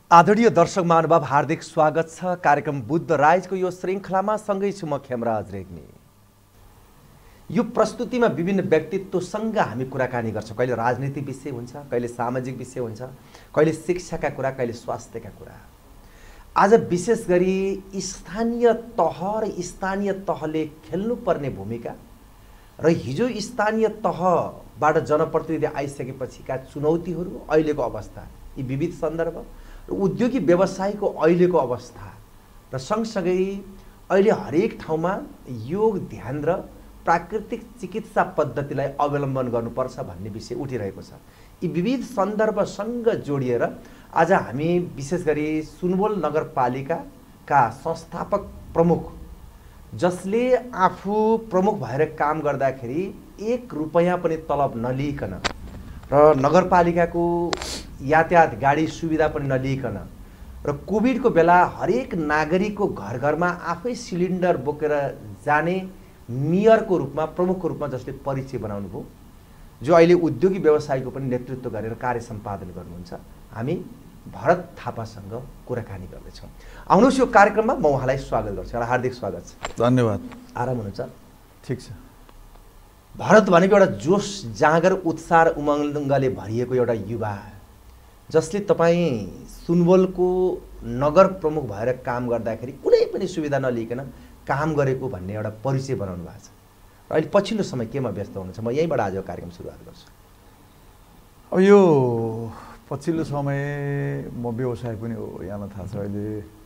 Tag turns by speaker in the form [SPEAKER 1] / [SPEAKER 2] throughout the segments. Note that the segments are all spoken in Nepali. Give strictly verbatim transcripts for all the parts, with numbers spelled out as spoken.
[SPEAKER 1] आदरणीय दर्शक महानुभाव, हार्दिक स्वागत छ कार्यक्रम बुद्ध राइजको यो श्रृङ्खलामा। सँगै छु म खेमराज रेग्मी। यो प्रस्तुतिमा विभिन्न व्यक्तित्वसँग हामी कुराकानी गर्छौँ। कहिले राजनीति विषय हुन्छ, कहिले सामाजिक विषय हुन्छ, कहिले शिक्षाका कुरा, कहिले स्वास्थ्यका कुरा। आज विशेष गरी स्थानीय तह र स्थानीय तहले खेल्नुपर्ने भूमिका र हिजो स्थानीय तहबाट जनप्रतिनिधि आइसकेपछिका चुनौतीहरू, अहिलेको अवस्था, यी विविध सन्दर्भ र उद्योगी व्यवसायको अहिलेको अवस्था र सँगसँगै अहिले हरेक ठाउँमा योग, ध्यान र प्राकृतिक चिकित्सा पद्धतिलाई अवलम्बन गर्नुपर्छ भन्ने विषय उठिरहेको छ। यी विविध सन्दर्भसँग जोडिएर आज हामी विशेष गरी सुनवल नगरपालिकाका संस्थापक प्रमुख, जसले आफू प्रमुख भएर काम गर्दाखेरि एक रुपैयाँ पनि तलब नलिइकन र नगरपालिकाको यातायात गाडी सुविधा पनि नलिइकन र कोभिडको बेला हरेक नागरिकको घर घरमा आफै सिलिन्डर बोकेर जाने मेयरको रूपमा, प्रमुखको रूपमा जसले परिचय बनाउनु भयो, जो अहिले उद्योगी व्यवसायको पनि नेतृत्व गरेर कार्य सम्पादन गर्नुहुन्छ, हामी भरत थापासँग कुराकानी गर्दैछौँ। आउनुहोस्, यो कार्यक्रममा म उहाँलाई स्वागत गर्छु। एउटा हार्दिक स्वागत छ।
[SPEAKER 2] धन्यवाद।
[SPEAKER 1] आराम हुनुहुन्छ?
[SPEAKER 2] ठिक छ।
[SPEAKER 1] भरत भनेको एउटा जोस, जाँगर, उत्साह र उमङ्गले भरिएको एउटा युवा, जसले तपाईँ सुनवलको नगर प्रमुख भएर काम गर्दाखेरि कुनै पनि सुविधा नलिइकन काम गरेको भन्ने एउटा परिचय बनाउनु भएको छ। र अहिले पछिल्लो समय केमा व्यस्त हुनुहुन्छ? म यहीँबाट आज कार्यक्रम सुरुवात गर्छु।
[SPEAKER 2] अब यो पछिल्लो समय म व्यवसाय पनि हो, यहाँलाई थाहा छ। अहिले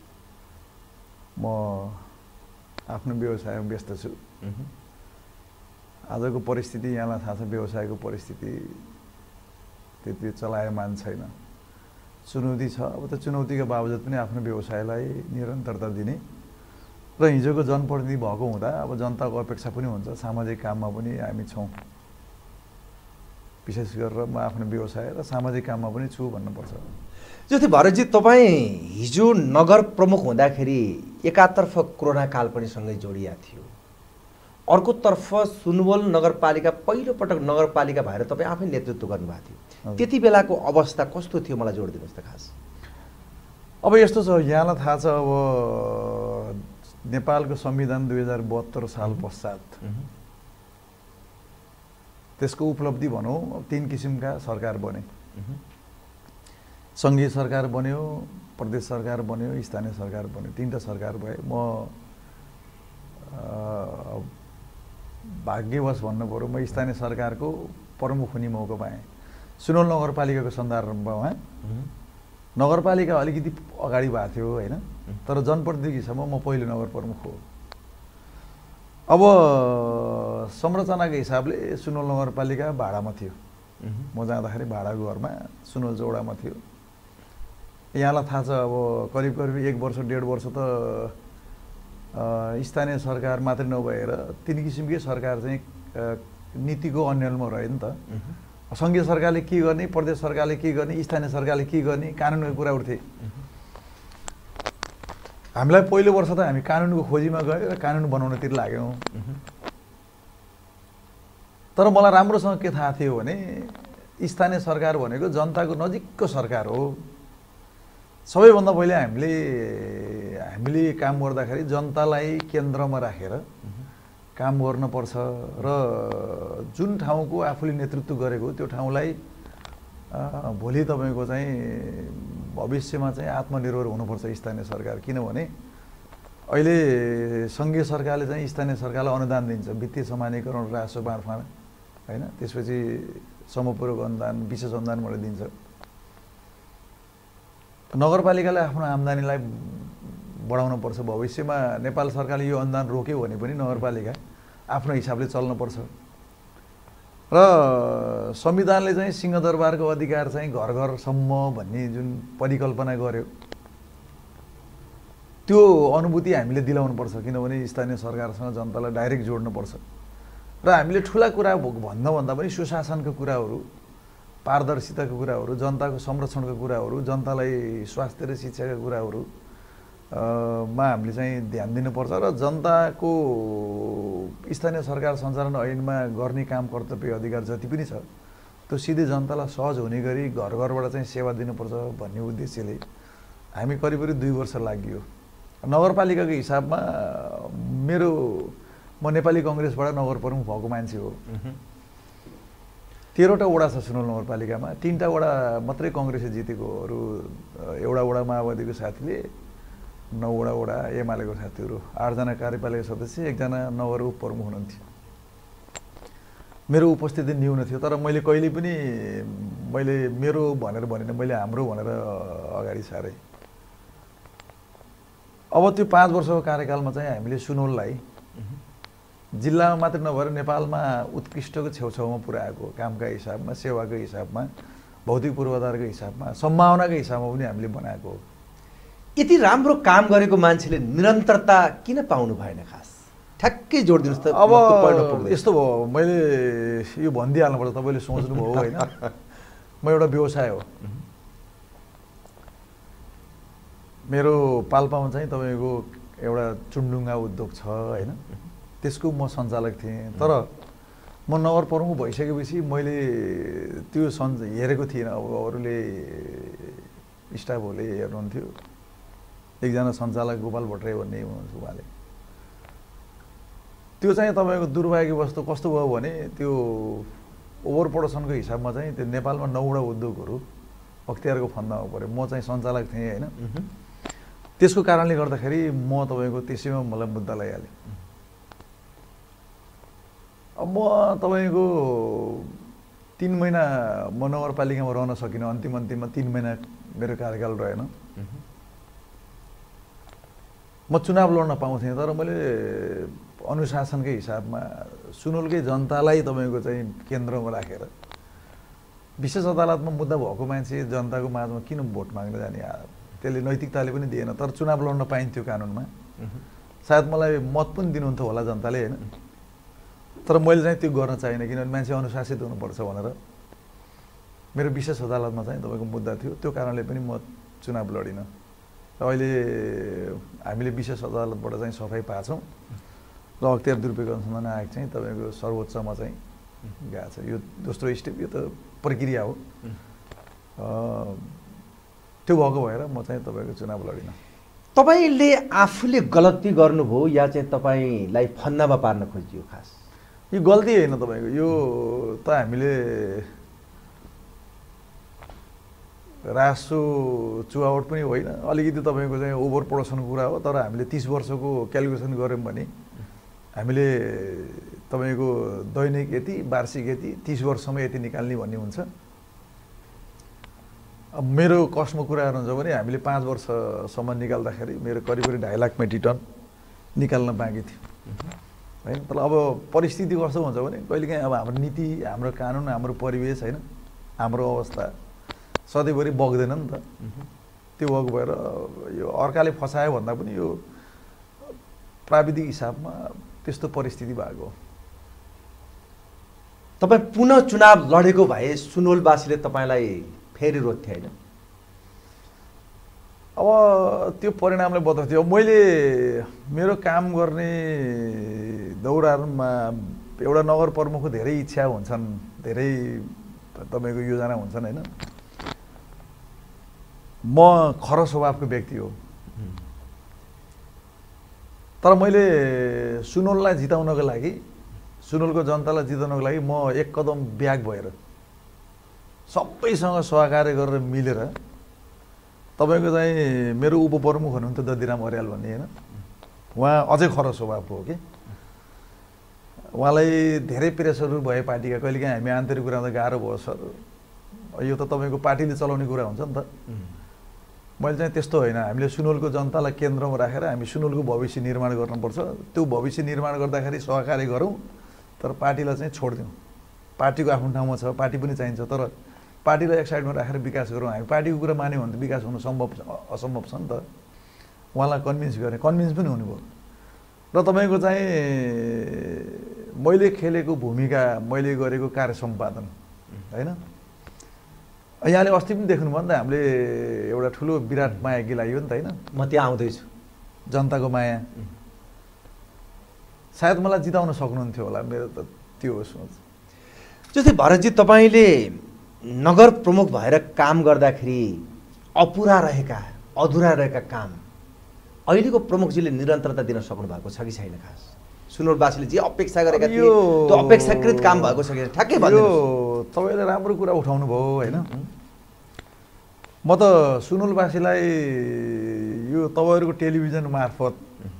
[SPEAKER 2] म आफ्नो व्यवसायमा व्यस्त छु। आजको परिस्थिति यहाँलाई थाहा छ, व्यवसायको परिस्थिति त्यति चलायमान छैन, चुनौती छ। अब त चुनौतीको बावजुद पनि आफ्नो व्यवसायलाई निरन्तरता दिने र हिजोको जनप्रतिनिधि भएको हुँदा अब जनताको अपेक्षा पनि हुन्छ, सामाजिक काममा पनि हामी छौँ। विशेष गरेर म आफ्नो व्यवसाय र सामाजिक काममा पनि छु भन्नुपर्छ।
[SPEAKER 1] जस्तै भरतजी, तपाईँ हिजो नगर प्रमुख हुँदाखेरि एकातर्फ कोरोना काल पनि सँगै जोडिया थियो, अर्कोतर्फ सुनवल नगरपालिका पहिलोपटक नगरपालिका भएर तपाईँ आफै नेतृत्व गर्नुभएको थियो। त्यति बेलाको अवस्था कस्तो थियो, मलाई जोडिदिनुहोस् त खास।
[SPEAKER 2] अब यस्तो छ, यहाँलाई थाहा छ, अब नेपालको संविधान दुई हजार बहत्तर साल पश्चात त्यसको उपलब्धि भनौँ, तीन किसिमका सरकार बने। सङ्घीय सरकार बन्यो, प्रदेश सरकार बन्यो, स्थानीय सरकार बन्यो, तीनवटा सरकार भए। म भाग्यवश भन्नु पऱ्यो, म स्थानीय सरकारको प्रमुख हुने मौका पाएँ। सुनवल नगरपालिकाको सन्दर्भमा नगरपालिका अलिकति अगाडि भएको थियो होइन, तर जनप्रतिनिधिसम्म म पहिलो नगर प्रमुख हो। अब संरचनाको हिसाबले सुनवल नगरपालिका भाडामा थियो। म जाँदाखेरि भाडाको घरमा सुनवल चौडामा थियो। यहाँलाई थाहा छ, अब करिब करिब एक वर्ष डेढ वर्ष त स्थानीय सरकार मात्रै नभएर तीन किसिमकै सरकार चाहिँ नीतिको अन्यलमा रह्यो नि त। सङ्घीय सरकारले के गर्ने, प्रदेश सरकारले के गर्ने, स्थानीय सरकारले के गर्ने, कानुनको कुरा उठ्थे। हामीलाई पहिलो वर्ष त हामी कानुनको खोजीमा गयो र कानुन बनाउनतिर लाग्यौँ। तर मलाई राम्रोसँग के थाहा थियो भने स्थानीय सरकार भनेको जनताको नजिकको सरकार हो। सबैभन्दा पहिले हामीले हामीले काम गर्दाखेरि जनतालाई केन्द्रमा राखेर काम गर्नुपर्छ र जुन ठाउँको आफूले नेतृत्व गरेको त्यो ठाउँलाई भोलि तपाईँको चाहिँ भविष्यमा चाहिँ आत्मनिर्भर हुनुपर्छ स्थानीय सरकार। किनभने अहिले सङ्घीय सरकारले चाहिँ स्थानीय सरकारलाई अनुदान दिन्छ, वित्तीय समानीकरण, राजस्व बाँडफाँड होइन, त्यसपछि समपूरक अनुदान, विशेष अनुदानबाट दिन्छ। नगरपालिकाले आफ्नो आम्दानीलाई बढाउनुपर्छ। भविष्यमा नेपाल सरकारले यो अनुदान रोक्यो भने पनि नगरपालिका आफ्नो हिसाबले चल्नुपर्छ। र संविधानले चाहिँ सिंहदरबारको अधिकार चाहिँ घर घरसम्म भन्ने जुन परिकल्पना गर्यो, त्यो अनुभूति हामीले दिलाउनुपर्छ। किनभने स्थानीय सरकारसँग जनतालाई डाइरेक्ट जोड्नुपर्छ र हामीले ठुला कुरा भन्दा भन्दा पनि सुशासनको कुराहरू, पारदर्शिताको कुराहरू, जनताको संरक्षणको कुराहरू, जनतालाई स्वास्थ्य र शिक्षाका कुराहरू मा हामीले चाहिँ ध्यान दिनुपर्छ र जनताको स्थानीय सरकार सञ्चालन ऐनमा गर्ने काम, कर्तव्य, अधिकार जति पनि छ त्यो सिधै जनतालाई सहज हुने गरी घर घरबाट चाहिँ सेवा दिनुपर्छ भन्ने उद्देश्यले हामी करिब करिब दुई वर्ष लाग्यो। नगरपालिकाको हिसाबमा मेरो म नेपाली कङ्ग्रेसबाट नगर प्रमुख भएको मान्छे हो। तेह्रवटा वडा छ सुनवल नगरपालिकामा, तिनवटा वडा मात्रै कङ्ग्रेसले जितेको, अरू एउटा वडा माओवादीको साथीले, नौवटा वडा एमालेको साथीहरू, आठजना कार्यपालिका सदस्य, एकजना नगर उप प्रमुख हुनुहुन्थ्यो। मेरो उपस्थिति न्यून थियो, तर मैले कहिले पनि मैले मेरो भनेर भनेन, मैले हाम्रो भनेर अगाडि सारेँ। अब त्यो पाँच वर्षको कार्यकालमा चाहिँ हामीले सुनवललाई जिल्लामा मात्र नभएर नेपालमा उत्कृष्टको छेउछाउमा पुर्याएको, कामका हिसाबमा, सेवाको हिसाबमा, भौतिक पूर्वाधारको हिसाबमा, सम्भावनाको हिसाबमा पनि हामीले बनाएको हो।
[SPEAKER 1] यति राम्रो काम गरेको मान्छेले निरन्तरता किन पाउनु भएन? खास ठ्याक्कै जोड दिनुहोस् त।
[SPEAKER 2] अब यस्तो भयो, मैले यो भनिदिइहाल्नुपर्छ, तपाईँले सोच्नुभयो होइन, म एउटा व्यवसाय हो। मेरो पाल्पामा चाहिँ तपाईँको एउटा चुन्डुङ्गा उद्योग छ होइन, त्यसको म सञ्चालक थिएँ। तर म नगर प्रमुख भइसकेपछि मैले त्यो सञ्च हेरेको थिइनँ। अब अरूले स्टाफहरूले हेर्नुहुन्थ्यो। एकजना सञ्चालक गोपाल भट्टराई भन्ने हुनुहुन्छ, उहाँले। त्यो चाहिँ तपाईँको दुर्भाग्यवश कस्तो भयो भने त्यो ओभर प्रोडक्सनको हिसाबमा चाहिँ त्यो नेपालमा नौवटा उद्योगहरू अख्तियारको फन्दामा पऱ्यो। म चाहिँ सञ्चालक थिएँ होइन। त्यसको कारणले गर्दाखेरि म तपाईँको त्यसैमा मलाई मुद्दा लगाइहालेँ। अब म तपाईँको तिन महिना म नगरपालिकामा रहन सकिनँ। अन्तिम अन्तिममा तिन महिना मेरो कार्यकाल रहेन। म चुनाव लड्न पाउँथेँ, तर मैले अनुशासनकै हिसाबमा सुनवलकै जनतालाई तपाईँको चाहिँ केन्द्रमा राखेर विशेष अदालतमा मुद्दा भएको मान्छे जनताको माझमा किन भोट माग्न जाने, त्यसले नैतिकताले पनि दिएन। तर चुनाव लड्न पाइन्थ्यो कानुनमा। सायद मलाई मत पनि दिनुहुन्थ्यो होला जनताले होइन, तर मैले चाहिँ त्यो गर्न चाहिनँ, किनभने मान्छे अनुशासित हुनुपर्छ भनेर मेरो विशेष अदालतमा चाहिँ तपाईँको मुद्दा थियो। त्यो कारणले पनि म चुनाव लडिनँ। अहिले हामीले विशेष अदालतबाट चाहिँ सफाइ पाछौँ र अख्तियार दुरुपयोग अनुसन्धान आयोग चाहिँ तपाईँको सर्वोच्चमा चाहिँ गएको छ। यो दोस्रो स्टेप, यो त प्रक्रिया हो। त्यो भएको भएर म चाहिँ तपाईँको चुनाव लडिनँ।
[SPEAKER 1] तपाईँले आफूले गलती गर्नुभयो या चाहिँ तपाईँलाई फन्दामा पार्न खोजियो? खास
[SPEAKER 2] यो गल्ती होइन तपाईँको, यो त हामीले रासो चुहावट पनि होइन, अलिकति तपाईँको चाहिँ ओभर प्रोडक्सनको कुरा हो। तर हामीले तिस वर्षको क्यालकुलेसन गऱ्यौँ भने हामीले तपाईँको दैनिक यति, वार्षिक यति, तिस वर्षमा यति निकाल्ने भन्ने हुन्छ। अब मेरो कस्टमा कुरा गर्नुहुन्छ भने हामीले पाँच वर्षसम्म निकाल्दाखेरि मेरो करिब करिब ढाई लाख मेट्रिक टन निकाल्न बाँकी थियो होइन। तर अब परिस्थिति कस्तो हुन्छ भने कहिलेकाहीँ अब हाम्रो नीति, हाम्रो कानुन, हाम्रो परिवेश होइन, हाम्रो अवस्था सधैँभरि बग्दैन नि त। त्यो भएको भएर यो अर्काले फसायो भन्दा पनि यो प्राविधिक हिसाबमा त्यस्तो परिस्थिति भएको हो।
[SPEAKER 1] तपाईँ पुनः चुनाव लडेको भए सुनवलवासीले तपाईँलाई फेरि रोज्थे होइन?
[SPEAKER 2] अब त्यो परिणामले बताउँथ्यो। मैले मेरो काम गर्ने दौरानमा एउटा नगर प्रमुखको धेरै इच्छा हुन्छन्, धेरै तपाईँको योजना हुन्छन् होइन। म खर स्वभावको व्यक्ति हो, तर मैले सुनवललाई जिताउनको लागि, सुनवलको जनतालाई जिताउनको लागि म एक कदम ब्याक भएर सबैसँग सहकार्य गरेर मिलेर तपाईँको चाहिँ मेरो उपप्रमुख हुनुहुन्थ्यो दधिराम अर्याल भन्ने होइन, उहाँ अझै खर स्वभावको हो कि। उहाँलाई धेरै प्रेसरहरू भए पार्टीका, कहिलेकाहीँ हामी आन्तरिक कुरामा गाह्रो भयो सर, यो त तपाईँको पार्टीले चलाउने कुरा हुन्छ नि त। मैले चाहिँ त्यस्तो होइन, हामीले सुनवलको जनतालाई केन्द्रमा राखेर हामी सुनवलको भविष्य निर्माण गर्नुपर्छ। त्यो भविष्य निर्माण गर्दाखेरि सहकार्य गरौँ, तर पार्टीलाई चाहिँ छोडिदिउँ। पार्टीको आफ्नो ठाउँमा छ, पार्टी पनि चाहिन्छ, तर पार्टीलाई एक साइडमा राखेर विकास गरौँ। हामी पार्टीको कुरा मान्यो भने त विकास हुनु सम्भव असम्भव छ नि त। उहाँलाई कन्भिन्स गरेँ, कन्भिन्स पनि हुनुभयो। र तपाईँको चाहिँ मैले खेलेको भूमिका, मैले गरेको कार्य सम्पादन होइन, यहाँले अस्ति पनि देख्नुभयो नि त, हामीले एउटा ठुलो विराट माया गिलाइयो नि त होइन।
[SPEAKER 1] म त्यहाँ आउँदैछु। जनताको माया
[SPEAKER 2] सायद मलाई जिताउन सक्नुहुन्थ्यो होला, मेरो त त्यो हो सोच।
[SPEAKER 1] जस्तै भरतजी, तपाईँले नगर प्रमुख भएर काम गर्दाखेरि अपुरा रहेका अधुरा रहेका काम अहिलेको प्रमुखजीले निरन्तरता दिन सक्नु भएको छ कि छैन? खास सुनवलवासीले जे अपेक्षा गरेका थिए त्यो अपेक्षाकृत काम भएको छ कि ठ्याक्कै
[SPEAKER 2] भनिदिनुहोस्। तपाईँले राम्रो कुरा उठाउनु भयो होइन। म त सुनवलवासीलाई यो तपाईँहरूको टेलिभिजन मार्फत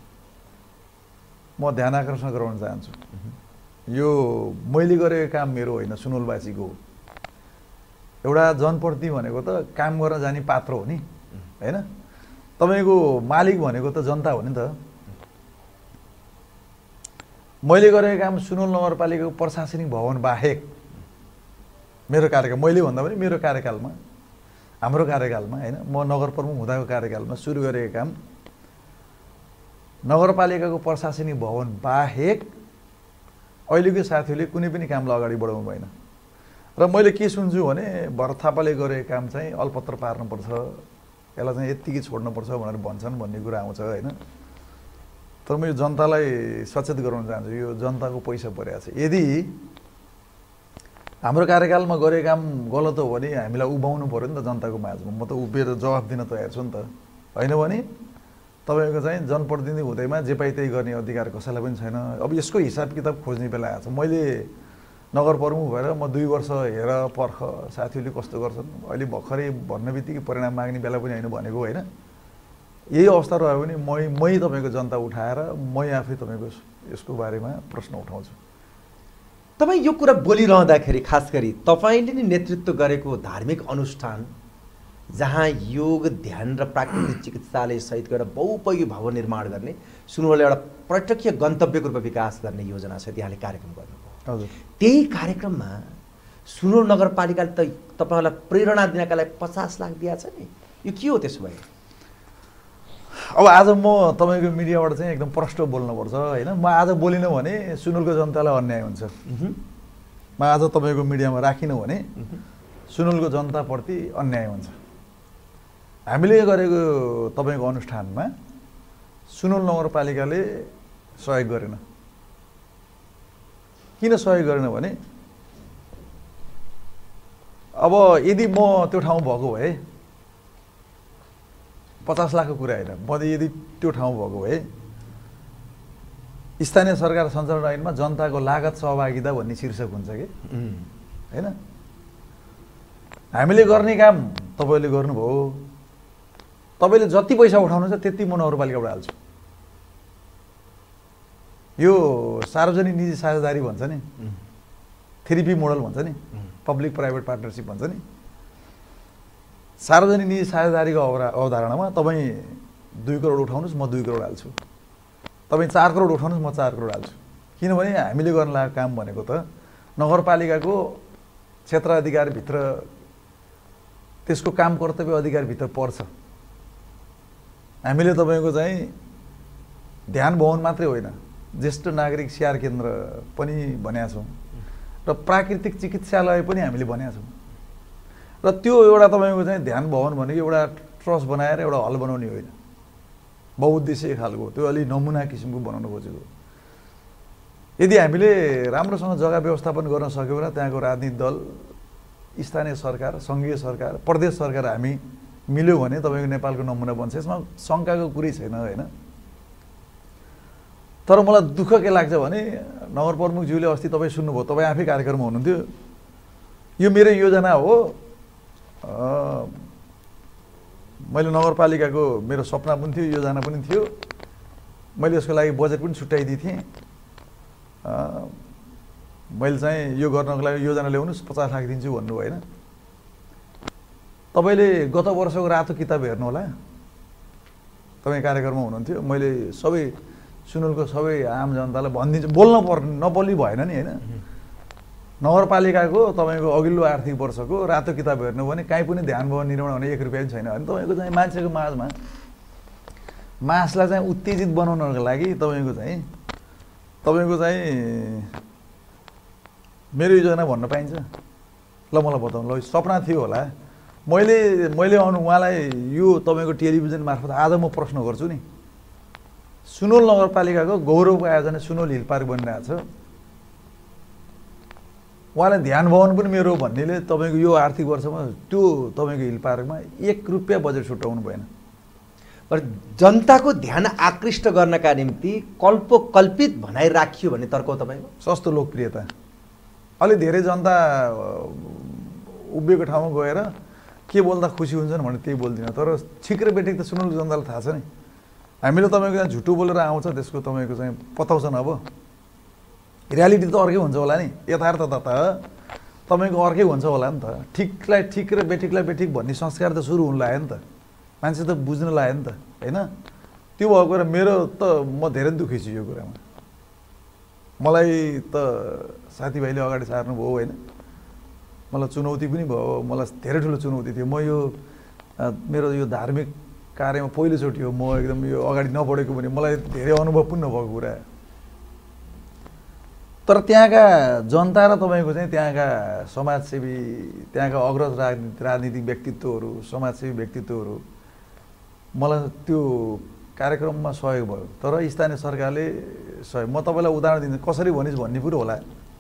[SPEAKER 2] म ध्यान आकर्षण गराउन चाहन्छु। यो मैले गरेको काम मेरो होइन, सुनवलवासीको हो। एउटा जनप्रतिनिधि भनेको त काम गर्न जाने पात्र हो नि होइन। तपाईँको मालिक भनेको त जनता हो नि त। मैले गरेको काम सुनवल नगरपालिकाको प्रशासनिक भवन बाहेक मेरो कार्यकाल, मैले भन्दा पनि मेरो कार्यकालमा, हाम्रो कार्यकालमा होइन, म नगर प्रमुख हुँदाको कार्यकालमा सुरु गरेको काम नगरपालिकाको प्रशासनिक भवन बाहेक अहिलेको साथीहरूले कुनै पनि कामलाई अगाडि बढाउनु भएन। र मैले के सुन्छु भने भरत थापाले गरेको काम चाहिँ अलपत्र पार्नुपर्छ, यसलाई चाहिँ यत्तिकै छोड्नुपर्छ भनेर भन्छन् भन्ने कुरा आउँछ होइन। तर म यो जनतालाई सचेत गराउन चाहन्छु, यो जनताको पैसा परेको छ। यदि हाम्रो कार्यकालमा गरेको काम गलत हो भने हामीलाई उभाउनु पऱ्यो नि त जनताको माझमा। म त उभिएर जवाफ दिन तयार छु नि त होइन। भने तपाईँको चाहिँ जनप्रतिनिधि हुँदैमा जे पाइ त्यही गर्ने अधिकार कसैलाई पनि छैन। अब यसको हिसाब किताब खोज्ने बेला आएको छ। मैले नगर प्रमुख भएर म दुई वर्ष हेर पर्ख साथीहरूले कस्तो गर्छन्, अहिले भर्खरै भन्न बित्तिकै परिणाम माग्ने बेला पनि होइन भनेको होइन। यही अवस्था रह्यो भने मै मै तपाईँको जनता उठाएर मै आफै तपाईँको यसको बारेमा प्रश्न उठाउँछु।
[SPEAKER 1] तपाईँ यो कुरा बोलिरहँदाखेरि खास गरी तपाईँले नै नेतृत्व गरेको धार्मिक अनुष्ठान जहाँ योग, ध्यान र प्राकृतिक चिकित्सालय सहितको एउटा बहुउपयोगी भवन निर्माण गर्ने सुनवल एउटा पर्यटकीय गन्तव्यको रूपमा विकास गर्ने योजना छ, त्यहाँले कार्यक्रम गर्नुभयो।
[SPEAKER 2] हजुर,
[SPEAKER 1] त्यही कार्यक्रममा सुनवल नगरपालिकाले त तपाईँलाई प्रेरणा दिनका लागि पचास लाख दिएको छ नि, यो के हो त्यसो भए?
[SPEAKER 2] अब आज म तपाईँको मिडियाबाट चाहिँ एकदम प्रष्ट बोल्नुपर्छ होइन। म आज बोलिनँ भने सुनवलको जनतालाई अन्याय हुन्छ। म आज तपाईँको मिडियामा राखिनँ भने सुनवलको जनताप्रति अन्याय हुन्छ। हामीले गरेको तपाईँको अनुष्ठानमा सुनवल नगरपालिकाले सहयोग गरेन। किन सहयोग गरेन भने अब यदि म त्यो ठाउँ भएको भए, पचास लाखको कुरा होइन, म यदि त्यो ठाउँ भएको भए स्थानीय सरकार सञ्चालन ऐनमा जनताको लागत सहभागिता भन्ने शीर्षक हुन्छ कि होइन। हामीले गर्ने काम तपाईँले गर्नुभयो, तपाईँले जति पैसा उठाउनुहुन्छ त्यति म नगरपालिकाबाट हाल्छु। यो सार्वजनिक निजी साझेदारी भन्छ नि, थ्री पी मोडल भन्छ नि, पब्लिक प्राइभेट पार्टनरसिप भन्छ नि। सार्वजनिक निजी साझेदारीको अवरा अवधारणामा तपाईँ दुई करोड उठाउनुहोस्, म दुई करोड हाल्छु। तपाईँ चार करोड उठाउनुहोस्, म चार करोड हाल्छु। किनभने हामीले गर्न लागेको काम भनेको त नगरपालिकाको क्षेत्र अधिकारभित्र, त्यसको काम कर्तव्य अधिकारभित्र पर्छ। हामीले तपाईँको चाहिँ ध्यान भवन मात्रै होइन, ज्येष्ठ नागरिक स्याहार केन्द्र पनि भनेका छौँ र प्राकृतिक चिकित्सालय पनि हामीले भनेका छौँ। र त्यो एउटा तपाईँको चाहिँ ध्यान भवन भनेको एउटा ट्रस्ट बनाएर एउटा हल बनाउने होइन, बहुउद्देश्य खालको, त्यो अलि नमुना किसिमको बनाउन खोजेको। यदि हामीले राम्रोसँग जग्गा व्यवस्थापन गर्न सक्यौँ भने त्यहाँको राजनीतिक दल, स्थानीय सरकार, सङ्घीय सरकार, प्रदेश सरकार हामी मिल्यो भने तपाईँको नेपालको नमुना बन्छ। यसमा शङ्काको कुरै छैन होइन। तर मलाई दुःख के लाग्छ भने नगर प्रमुखज्यूले अस्ति तपाईँ सुन्नुभयो, तपाईँ आफै कार्यक्रममा हुनुहुन्थ्यो, यो मेरो योजना हो, मैले नगरपालिकाको मेरो सपना पनि थियो, योजना पनि थियो, मैले यसको लागि बजेट पनि छुट्याइदिएको थिएँ, मैले चाहिँ यो गर्नको लागि योजना ल्याउनुहोस् पचास लाख दिन्छु भन्नु होइन। तपाईँले गत वर्षको रातो किताब हेर्नु होला, तपाईँ कार्यक्रममा हुनुहुन्थ्यो। मैले सबै सुनवलको सबै आम जनतालाई भनिदिन्छु, बोल्न पर्ने नबोली भएन नि होइन। नगरपालिकाको तपाईँको अघिल्लो आर्थिक वर्षको रातो किताब हेर्नु भने कहीँ पनि ध्यान भवन निर्माण हुने एक रुपियाँ पनि छैन भने तपाईँको चाहिँ मान्छेको माझमा मासलाई चाहिँ उत्तेजित बनाउनको लागि तपाईँको चाहिँ तपाईँको चाहिँ मेरो योजना भन्न पाइन्छ? ल मलाई बताउनु, ल सपना थियो होला, मैले मैले आउनु उहाँलाई यो तपाईँको टेलिभिजन मार्फत आज म प्रश्न गर्छु नि, सुनवल नगरपालिकाको गौरवको आयोजना सुनवल हिल पार्क बनिरहेको छ, उहाँलाई ध्यान भवन पनि मेरो भन्नेले तपाईँको यो आर्थिक वर्षमा त्यो तपाईँको हिल पार्कमा एक रुपियाँ बजेट छुट्याउनु भएन।
[SPEAKER 1] र जनताको ध्यान आकृष्ट गर्नका निम्ति कल्पकल्पित भनाइ राखियो भन्ने तर्क हो तपाईँको?
[SPEAKER 2] सस्तो लोकप्रियता। अलि धेरै जनता उभिएको ठाउँमा गएर के बोल्दा खुसी हुन्छन् भने त्यही बोल्दिनँ, तर छिक र बेठिक त सुनौलो जनतालाई थाहा छ नि। हामीले तपाईँको यहाँ झुटो बोलेर आउँछ त्यसको तपाईँको चाहिँ पताउँछन्। अब रियालिटी त अर्कै हुन्छ होला नि, यथार्थता त तपाईँको अर्कै हुन्छ होला नि त। ठिकलाई ठिक र बेठिकलाई बेठिक भन्ने संस्कार त सुरु हुन लाग्यो नि त, मान्छे त बुझ्न लाग्यो नि त, होइन? त्यो भएको कुरा मेरो त म धेरै दुःखी छु यो कुरामा। मलाई त साथीभाइले अगाडि सार्नुभयो, होइन? मलाई चुनौती पनि भयो, मलाई धेरै ठुलो चुनौती थियो। म यो मेरो यो धार्मिक कार्यमा पहिलोचोटि हो म एकदम यो अगाडि नबढेको भने मलाई धेरै अनुभव पनि नभएको कुरा। तर त्यहाँका जनता र तपाईँको चाहिँ त्यहाँका समाजसेवी, त्यहाँका अग्रज राजनीति राजनीतिक व्यक्तित्वहरू, समाजसेवी व्यक्तित्वहरू मलाई त्यो कार्यक्रममा सहयोग भयो। तर स्थानीय सरकारले सहयोग, म तपाईँलाई उदाहरण दिन्छु कसरी भनिस् भन्ने कुरो होला।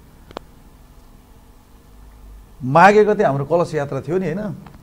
[SPEAKER 2] माघे गते हाम्रो कलश यात्रा थियो नि, होइन?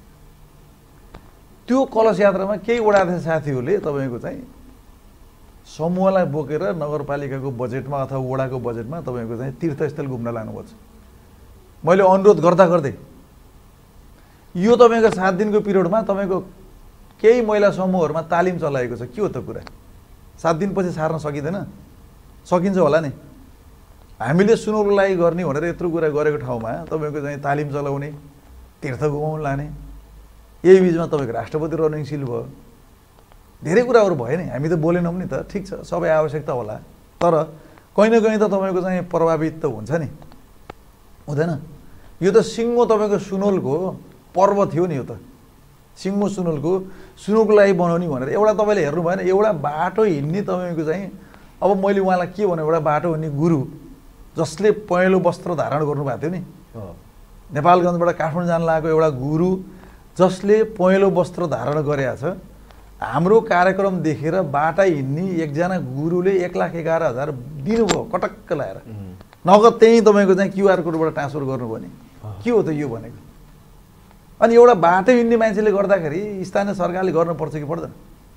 [SPEAKER 2] त्यो कलश यात्रामा केही वडाध्यक्ष साथीहरूले तपाईँको चाहिँ समूहलाई बोकेर नगरपालिकाको बजेटमा अथवा वडाको बजेटमा तपाईँको चाहिँ तीर्थस्थल घुम्न लानुभएको छ। मैले अनुरोध गर्दा गर्दै यो तपाईँको सात दिनको पिरियडमा तपाईँको केही महिला समूहहरूमा तालिम चलाएको छ। के हो त कुरा? सात दिनपछि सार्न सकिँदैन? सकिन्छ होला नि। हामीले सुनौलो लागि गर्ने भनेर यत्रो कुरा गरेको ठाउँमा तपाईँको चाहिँ तालिम चलाउने, तीर्थ घुमाउन लाने, यही बिचमा तपाईँको राष्ट्रपति रनिङशील भयो, धेरै कुराहरू भयो नि। हामी त बोलेनौँ नि त, ठिक छ, सबै आवश्यकता होला, तर कहीँ न कहीँ त तपाईँको चाहिँ प्रभावित त हुन्छ नि, हुँदैन? यो त सिङ्गो तपाईँको सुनौलको पर्व थियो नि। यो त सिङ्गो सुनौलको सुनौलको लागि बनाउने भनेर एउटा तपाईँले हेर्नु भएन, एउटा बाटो हिँड्ने तपाईँको चाहिँ, अब मैले उहाँलाई के भन्नु, एउटा बाटो हिँड्ने गुरु जसले पहेँलो वस्त्र धारण गर्नुभएको थियो नि, नेपालगञ्जबाट काठमाडौँ जान लागेको एउटा गुरु जसले पहेँलो वस्त्र धारण गरेका छ। हाम्रो कार्यक्रम देखेर बाटा हिँड्ने एकजना गुरुले एक लाख एघार हजार दिनुभयो कटक्क लाएर, नगद त्यहीँ तपाईँको चाहिँ क्युआर कोडबाट ट्रान्सफर गर्नुभयो नि। के हो त यो भनेको? अनि एउटा बाटो हिँड्ने मान्छेले गर्दाखेरि स्थानीय सरकारले गर्नुपर्छ कि पर्दैन?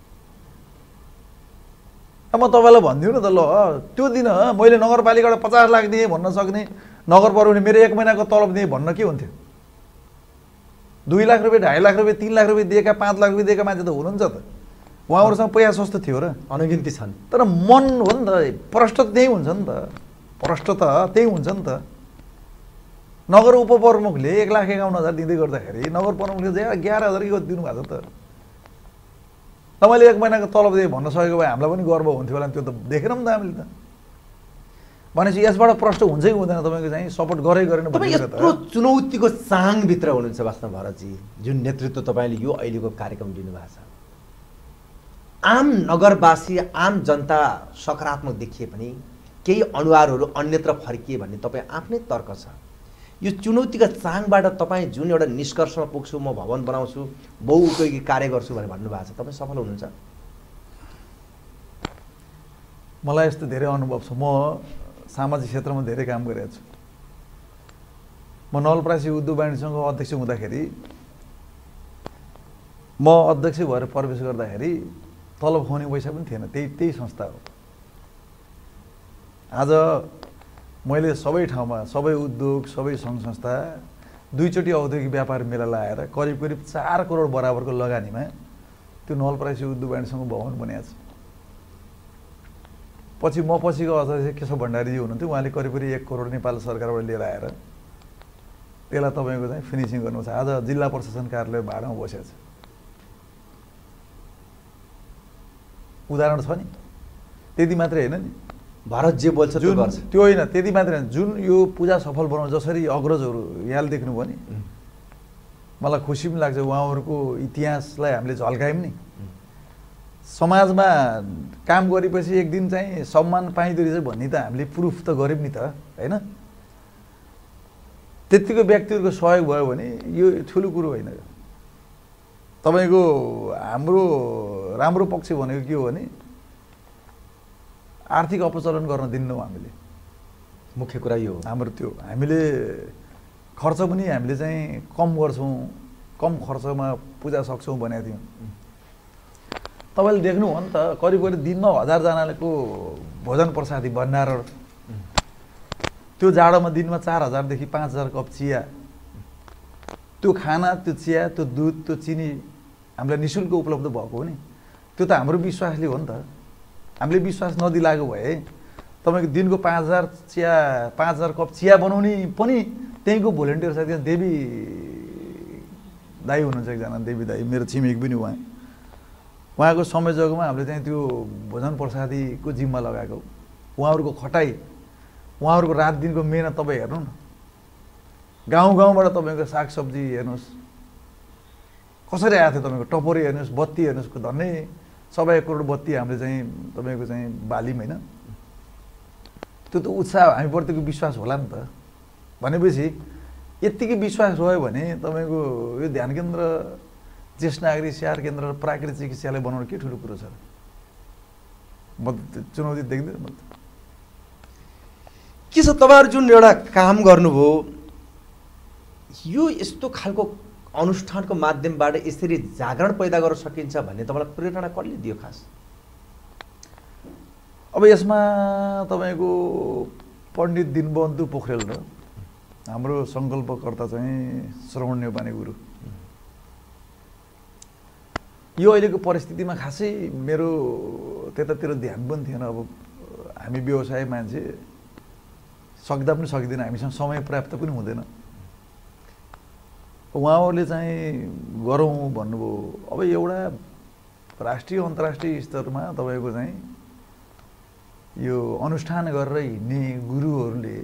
[SPEAKER 2] म तपाईँलाई भनिदिउँ न त, ल त्यो दिन मैले नगरपालिकाबाट पचास लाख दिएँ भन्न सक्ने, नगर प्रहरीले मेरो एक महिनाको तलब दिएँ भन्न के हुन्थ्यो? दुई लाख रुपियाँ, ढाई लाख रुपियाँ, तिन लाख रुपियाँ दिएका, पाँच लाख रुपियाँ दिएका मान्छे त हुनुहुन्छ त। उहाँहरूसँग पैसा सस्तो थियो र,
[SPEAKER 1] अनगिन्ती छन्।
[SPEAKER 2] तर मन हो नि त, प्रष्ट त्यही हुन्छ नि त, प्रष्ट त त्यही हुन्छ नि त। नगर उपप्रमुखले एक लाख एकाउन्न हजार दिँदै गर्दाखेरि नगर प्रमुखले एघार हजार के दिनुभएको छ त। तपाईँले एक महिनाको तलब दिए भन्न सकेको भए हामीलाई पनि गर्व हुन्थ्यो होला। त्यो त देखेन नि त हामीले त। भनेपछि यसबाट प्रष्ट हुन्छ कि हुँदैन तपाईँको चाहिँ सपोर्ट गरे गरेन भन्ने कुरा त।
[SPEAKER 1] यत्रो चुनौतीको चाङभित्र हुनुहुन्छ वास्तव भरतजी, जुन नेतृत्व तपाईँले यो अहिलेको कार्यक्रम दिनुभएको छ। आम नगरवासी, आम जनता सकारात्मक देखिए पनि केही अनुहारहरू अन्यत्र फर्किए भन्ने तपाईँ आफ्नै तर्क छ। यो चुनौतीका चाङबाट तपाईँ जुन एउटा निष्कर्षमा पुग्छु, म भवन बनाउँछु, बहुउपयोगी कार्य गर्छु भनेर भन्नुभएको छ, तपाईँ सफल हुनुहुन्छ?
[SPEAKER 2] मलाई यस्तो धेरै अनुभव छ। म सामाजिक क्षेत्रमा धेरै काम गरेको छु। म नवलपरासी उद्योग वाणिज्य सङ्घको अध्यक्ष हुँदाखेरि, म अध्यक्ष भएर प्रवेश गर्दाखेरि तलब खुवाउने पैसा पनि थिएन, त्यही त्यही संस्था हो। आज मैले सबै ठाउँमा, सबै उद्योग, सबै सङ्घ संस्था दुईचोटि औद्योगिक व्यापार मेला लगाएर करिब करिब चार करोड बराबरको लगानीमा त्यो नवलपरासी उद्योग वाणिज्य सङ्घको भवन बनाएको छ। पछि म पछिको अध्यक्ष केशव भण्डारीजी हुनुहुन्थ्यो, उहाँले करिब करिब एक करोड नेपाल सरकारबाट लिएर आएर त्यसलाई तपाईँको चाहिँ फिनिसिङ गर्नु छ। आज जिल्ला प्रशासन कार्यालय भाडामा बसेको छ। उदाहरण छ नि, त्यति मात्रै होइन नि।
[SPEAKER 1] भारत जे बोल्छ त्यो गर्छ,
[SPEAKER 2] त्यो होइन, त्यति मात्रै होइन। जुन यो पूजा सफल बनाउनु जसरी अग्रजहरू यहाँले देख्नुभयो नि, मलाई खुसी पनि लाग्छ। उहाँहरूको इतिहासलाई हामीले झल्कायौँ नि। समाजमा काम गरेपछि एक दिन चाहिँ सम्मान पाइँदो रहेछ भन्ने त हामीले प्रुफ त गऱ्यौँ नि त, होइन? त्यतिको व्यक्तिहरूको सहयोग भयो भने यो ठुलो कुरो होइन। तपाईँको हाम्रो राम्रो पक्ष भनेको के हो भने आर्थिक अपचलन गर्न दिन्नौँ हामीले।
[SPEAKER 1] मुख्य कुरा यो हो
[SPEAKER 2] हाम्रो। त्यो हामीले खर्च पनि हामीले चाहिँ कम गर्छौँ, कम खर्चमा पूजा सक्छौँ भनेको थियौँ। तपाईँले देख्नु हो नि त करिब करिब दिनमा हजारजनाको भोजन प्रसादी भण्डार, त्यो जाडोमा दिनमा चार हजारदेखि पाँच हजार कप चिया, त्यो खाना, त्यो चिया, त्यो दुध, त्यो चिनी हामीलाई नि शुल्क उपलब्ध भएको हो नि। त्यो त हाम्रो विश्वासले हो नि त। हामीले विश्वास नदिलाएको भए तपाईँको दिनको पाँच हजार चिया पाँच हजार कप चिया बनाउने पनि त्यहीँको भोलिन्टियर साथी देवी दाई हुनुहुन्छ, एकजना देवी दाई, मेरो छिमेकी पनि उहाँ। उहाँको संयोजकमा हामीले चाहिँ त्यो भोजन प्रसादीको जिम्मा लगाएको। उहाँहरूको खटाइ, उहाँहरूको रात दिनको मेहनत तपाईँ हेर्नु न। गाउँ गाउँबाट तपाईँको सागसब्जी हेर्नुहोस् कसरी आएको थियो, तपाईँको टपरी हेर्नुहोस्, बत्ती हेर्नुहोस्, धन्नै सबै एक करोड बत्ती हामीले चाहिँ तपाईँको चाहिँ बाल्यौँ होइन। त्यो त उत्साह हामीप्रतिको विश्वास होला नि त। भनेपछि यत्तिकै विश्वास रह्यो भने तपाईँको यो ध्यान केन्द्र, ज्येष्ठ नागरिक स्याहार केन्द्र र प्राकृतिक चिकित्सालय बनाउनु के ठुलो कुरो छ र? म चुनौती देख्दैन म त।
[SPEAKER 1] के छ तपाईँहरू जुन एउटा काम गर्नुभयो, यो यस्तो खालको अनुष्ठानको माध्यमबाट यसरी जागरण पैदा गर्न सकिन्छ भन्ने तपाईँलाई प्रेरणा कसले दियो खास?
[SPEAKER 2] अब यसमा तपाईँको पण्डित दिनबन्धु पोखरेल र हाम्रो सङ्कल्पकर्ता चाहिँ श्रवण नेउपाने गुरु। यो अहिलेको परिस्थितिमा खासै मेरो त्यतातिर ध्यान पनि थिएन। अब हामी व्यवसाय मान्छे, सक्दा पनि सक्दैन, हामीसँग समय पर्याप्त पनि हुँदैन। उहाँहरूले चाहिँ गरौँ भन्नुभयो। अब एउटा राष्ट्रिय अन्तर्राष्ट्रिय स्तरमा तपाईँको चाहिँ यो अनुष्ठान गरेर हिँड्ने गुरुहरूले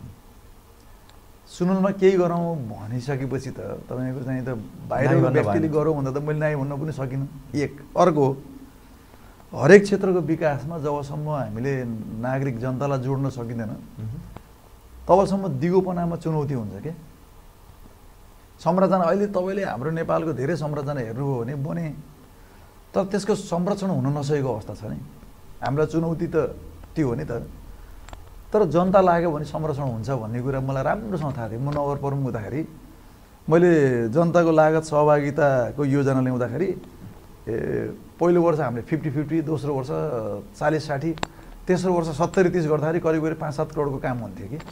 [SPEAKER 2] सुनलमा केही गरौँ भनिसकेपछि त तपाईँको चाहिँ त बाहिरको व्यक्तिले गरौँ भन्दा त मैले नाइ भन्न पनि सकिनँ। एक अर्को, हरेक क्षेत्रको विकासमा जबसम्म हामीले नागरिक जनतालाई जोड्न सकिँदैन तबसम्म दिगोपनामा चुनौती हुन्छ क्या। संरचना अहिले तपाईँले हाम्रो नेपालको धेरै संरचना हेर्नुभयो भने बने, तर त्यसको संरक्षण हुन नसकेको अवस्था छ नि। हामीलाई चुनौती त त्यो हो नि त। तर जनता लाग्यो भने संरक्षण हुन्छ भन्ने कुरा मलाई राम्रोसँग थाहा थियो। म नगर प्रमुख हुँदाखेरि मैले जनताको लागत सहभागिताको योजना ल्याउँदाखेरि ए पहिलो वर्ष हामीले फिफ्टी फिफ्टी, दोस्रो वर्ष चालिस साठी, तेस्रो वर्ष सत्तरी तिस गर्दाखेरि करिब करिब पाँच सात करोडको काम हुन्थ्यो कि।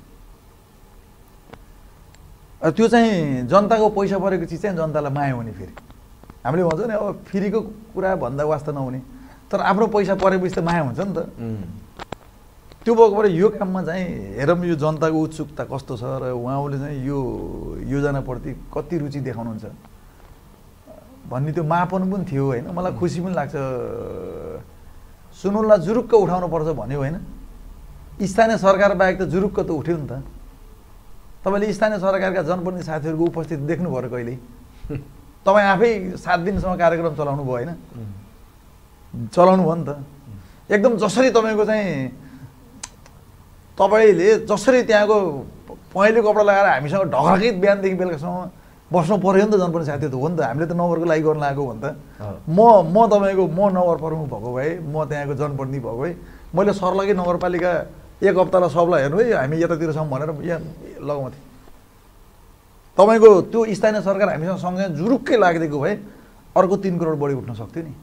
[SPEAKER 2] त्यो चाहिँ जनताको पैसा परेको चिज चाहिँ जनतालाई माया हुने। फेरि हामीले भन्छौँ नि अब फ्रीको कुरा भन्दा वास्ता नहुने, तर आफ्नो पैसा परेपछि त माया हुन्छ नि त। त्यो भएको भएर यो काममा चाहिँ हेरौँ यो जनताको उत्सुकता कस्तो छ र उहाँहरूले चाहिँ यो योजनाप्रति कति रुचि देखाउनुहुन्छ भन्ने त्यो मापन पनि थियो होइन। मलाई खुसी पनि लाग्छ। सुनौला जुरुक्क उठाउनुपर्छ भन्यो होइन। स्थानीय सरकार बाहेक त जुरुक्क त उठ्यो नि त। तपाईँले स्थानीय सरकारका जनप्रतिनिधि साथीहरूको उपस्थिति देख्नुभयो कहिल्यै? तपाईँ आफै सात दिनसम्म कार्यक्रम चलाउनु भयो होइन? चलाउनु भयो नि त। एकदम जसरी तपाईँको चाहिँ तपाईँले जसरी त्यहाँको पहेँलो कपडा लगाएर हामीसँग ढकढकित बिहानदेखि बेलुकासम्म बस्नु पऱ्यो नि त जनप्रतिनिधि साथीहरू त हो नि त। हामीले त नगरको लागि गर्न लागेको हो नि त। म म तपाईँको म नगर प्रमुख भएको भए, म त्यहाँको जनप्रतिनिधि भएको भए मैले सर्लाही नगरपालिका एक हप्तालाई सबलाई हेर्नु है हामी यतातिर छौँ भनेर यहाँ लगाउँथेँ। तपाईँको त्यो स्थानीय सरकार हामीसँग सँगै जुरुक्कै লাগিदिएको भए अर्को तिन करोड बढी उठ्न सक्थ्यो नि।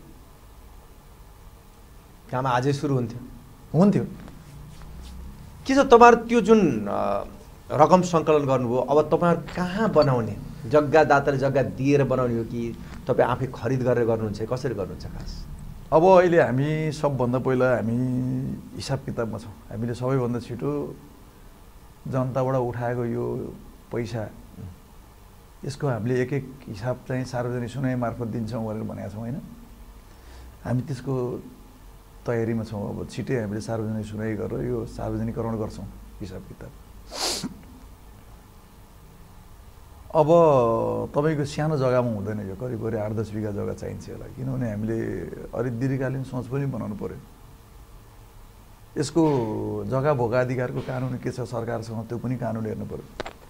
[SPEAKER 1] काम आजै सुरु हुन्थ्यो
[SPEAKER 2] हुन्थ्यो
[SPEAKER 1] के छ तपाईँहरू त्यो जुन रकम सङ्कलन गर्नुभयो, अब तपाईँहरू कहाँ बनाउने? जग्गादाताले जग्गा दिएर बनाउने हो कि तपाईँ आफै खरिद गरेर गर्नुहुन्छ? कसरी गर्नुहुन्छ खास?
[SPEAKER 2] अब अहिले हामी सबभन्दा पहिला हामी हिसाब किताबमा छौँ। हामीले सबैभन्दा छिटो जनताबाट उठाएको यो पैसा यसको हामीले एक एक हिसाब चाहिँ सार्वजनिक सुनाइ मार्फत दिन्छौँ भनेर भनेका छौँ होइन। हामी त्यसको तयारीमा छौँ। अब छिटै हामीले सार्वजनिक सुनाइ गरेर यो सार्वजनिकरण गर्छौँ हिसाब किताब। अब तपाईँको सानो जग्गामा हुँदैन यो। करिब करिब आठ दस बिघा जग्गा चाहिन्छ होला, किनभने हामीले अलिक दीर्घकालीन सोच पनि बनाउनु पऱ्यो। यसको जग्गा भोगाधिकारको कानुन के छ सरकारसँग त्यो पनि कानुन हेर्नु पऱ्यो।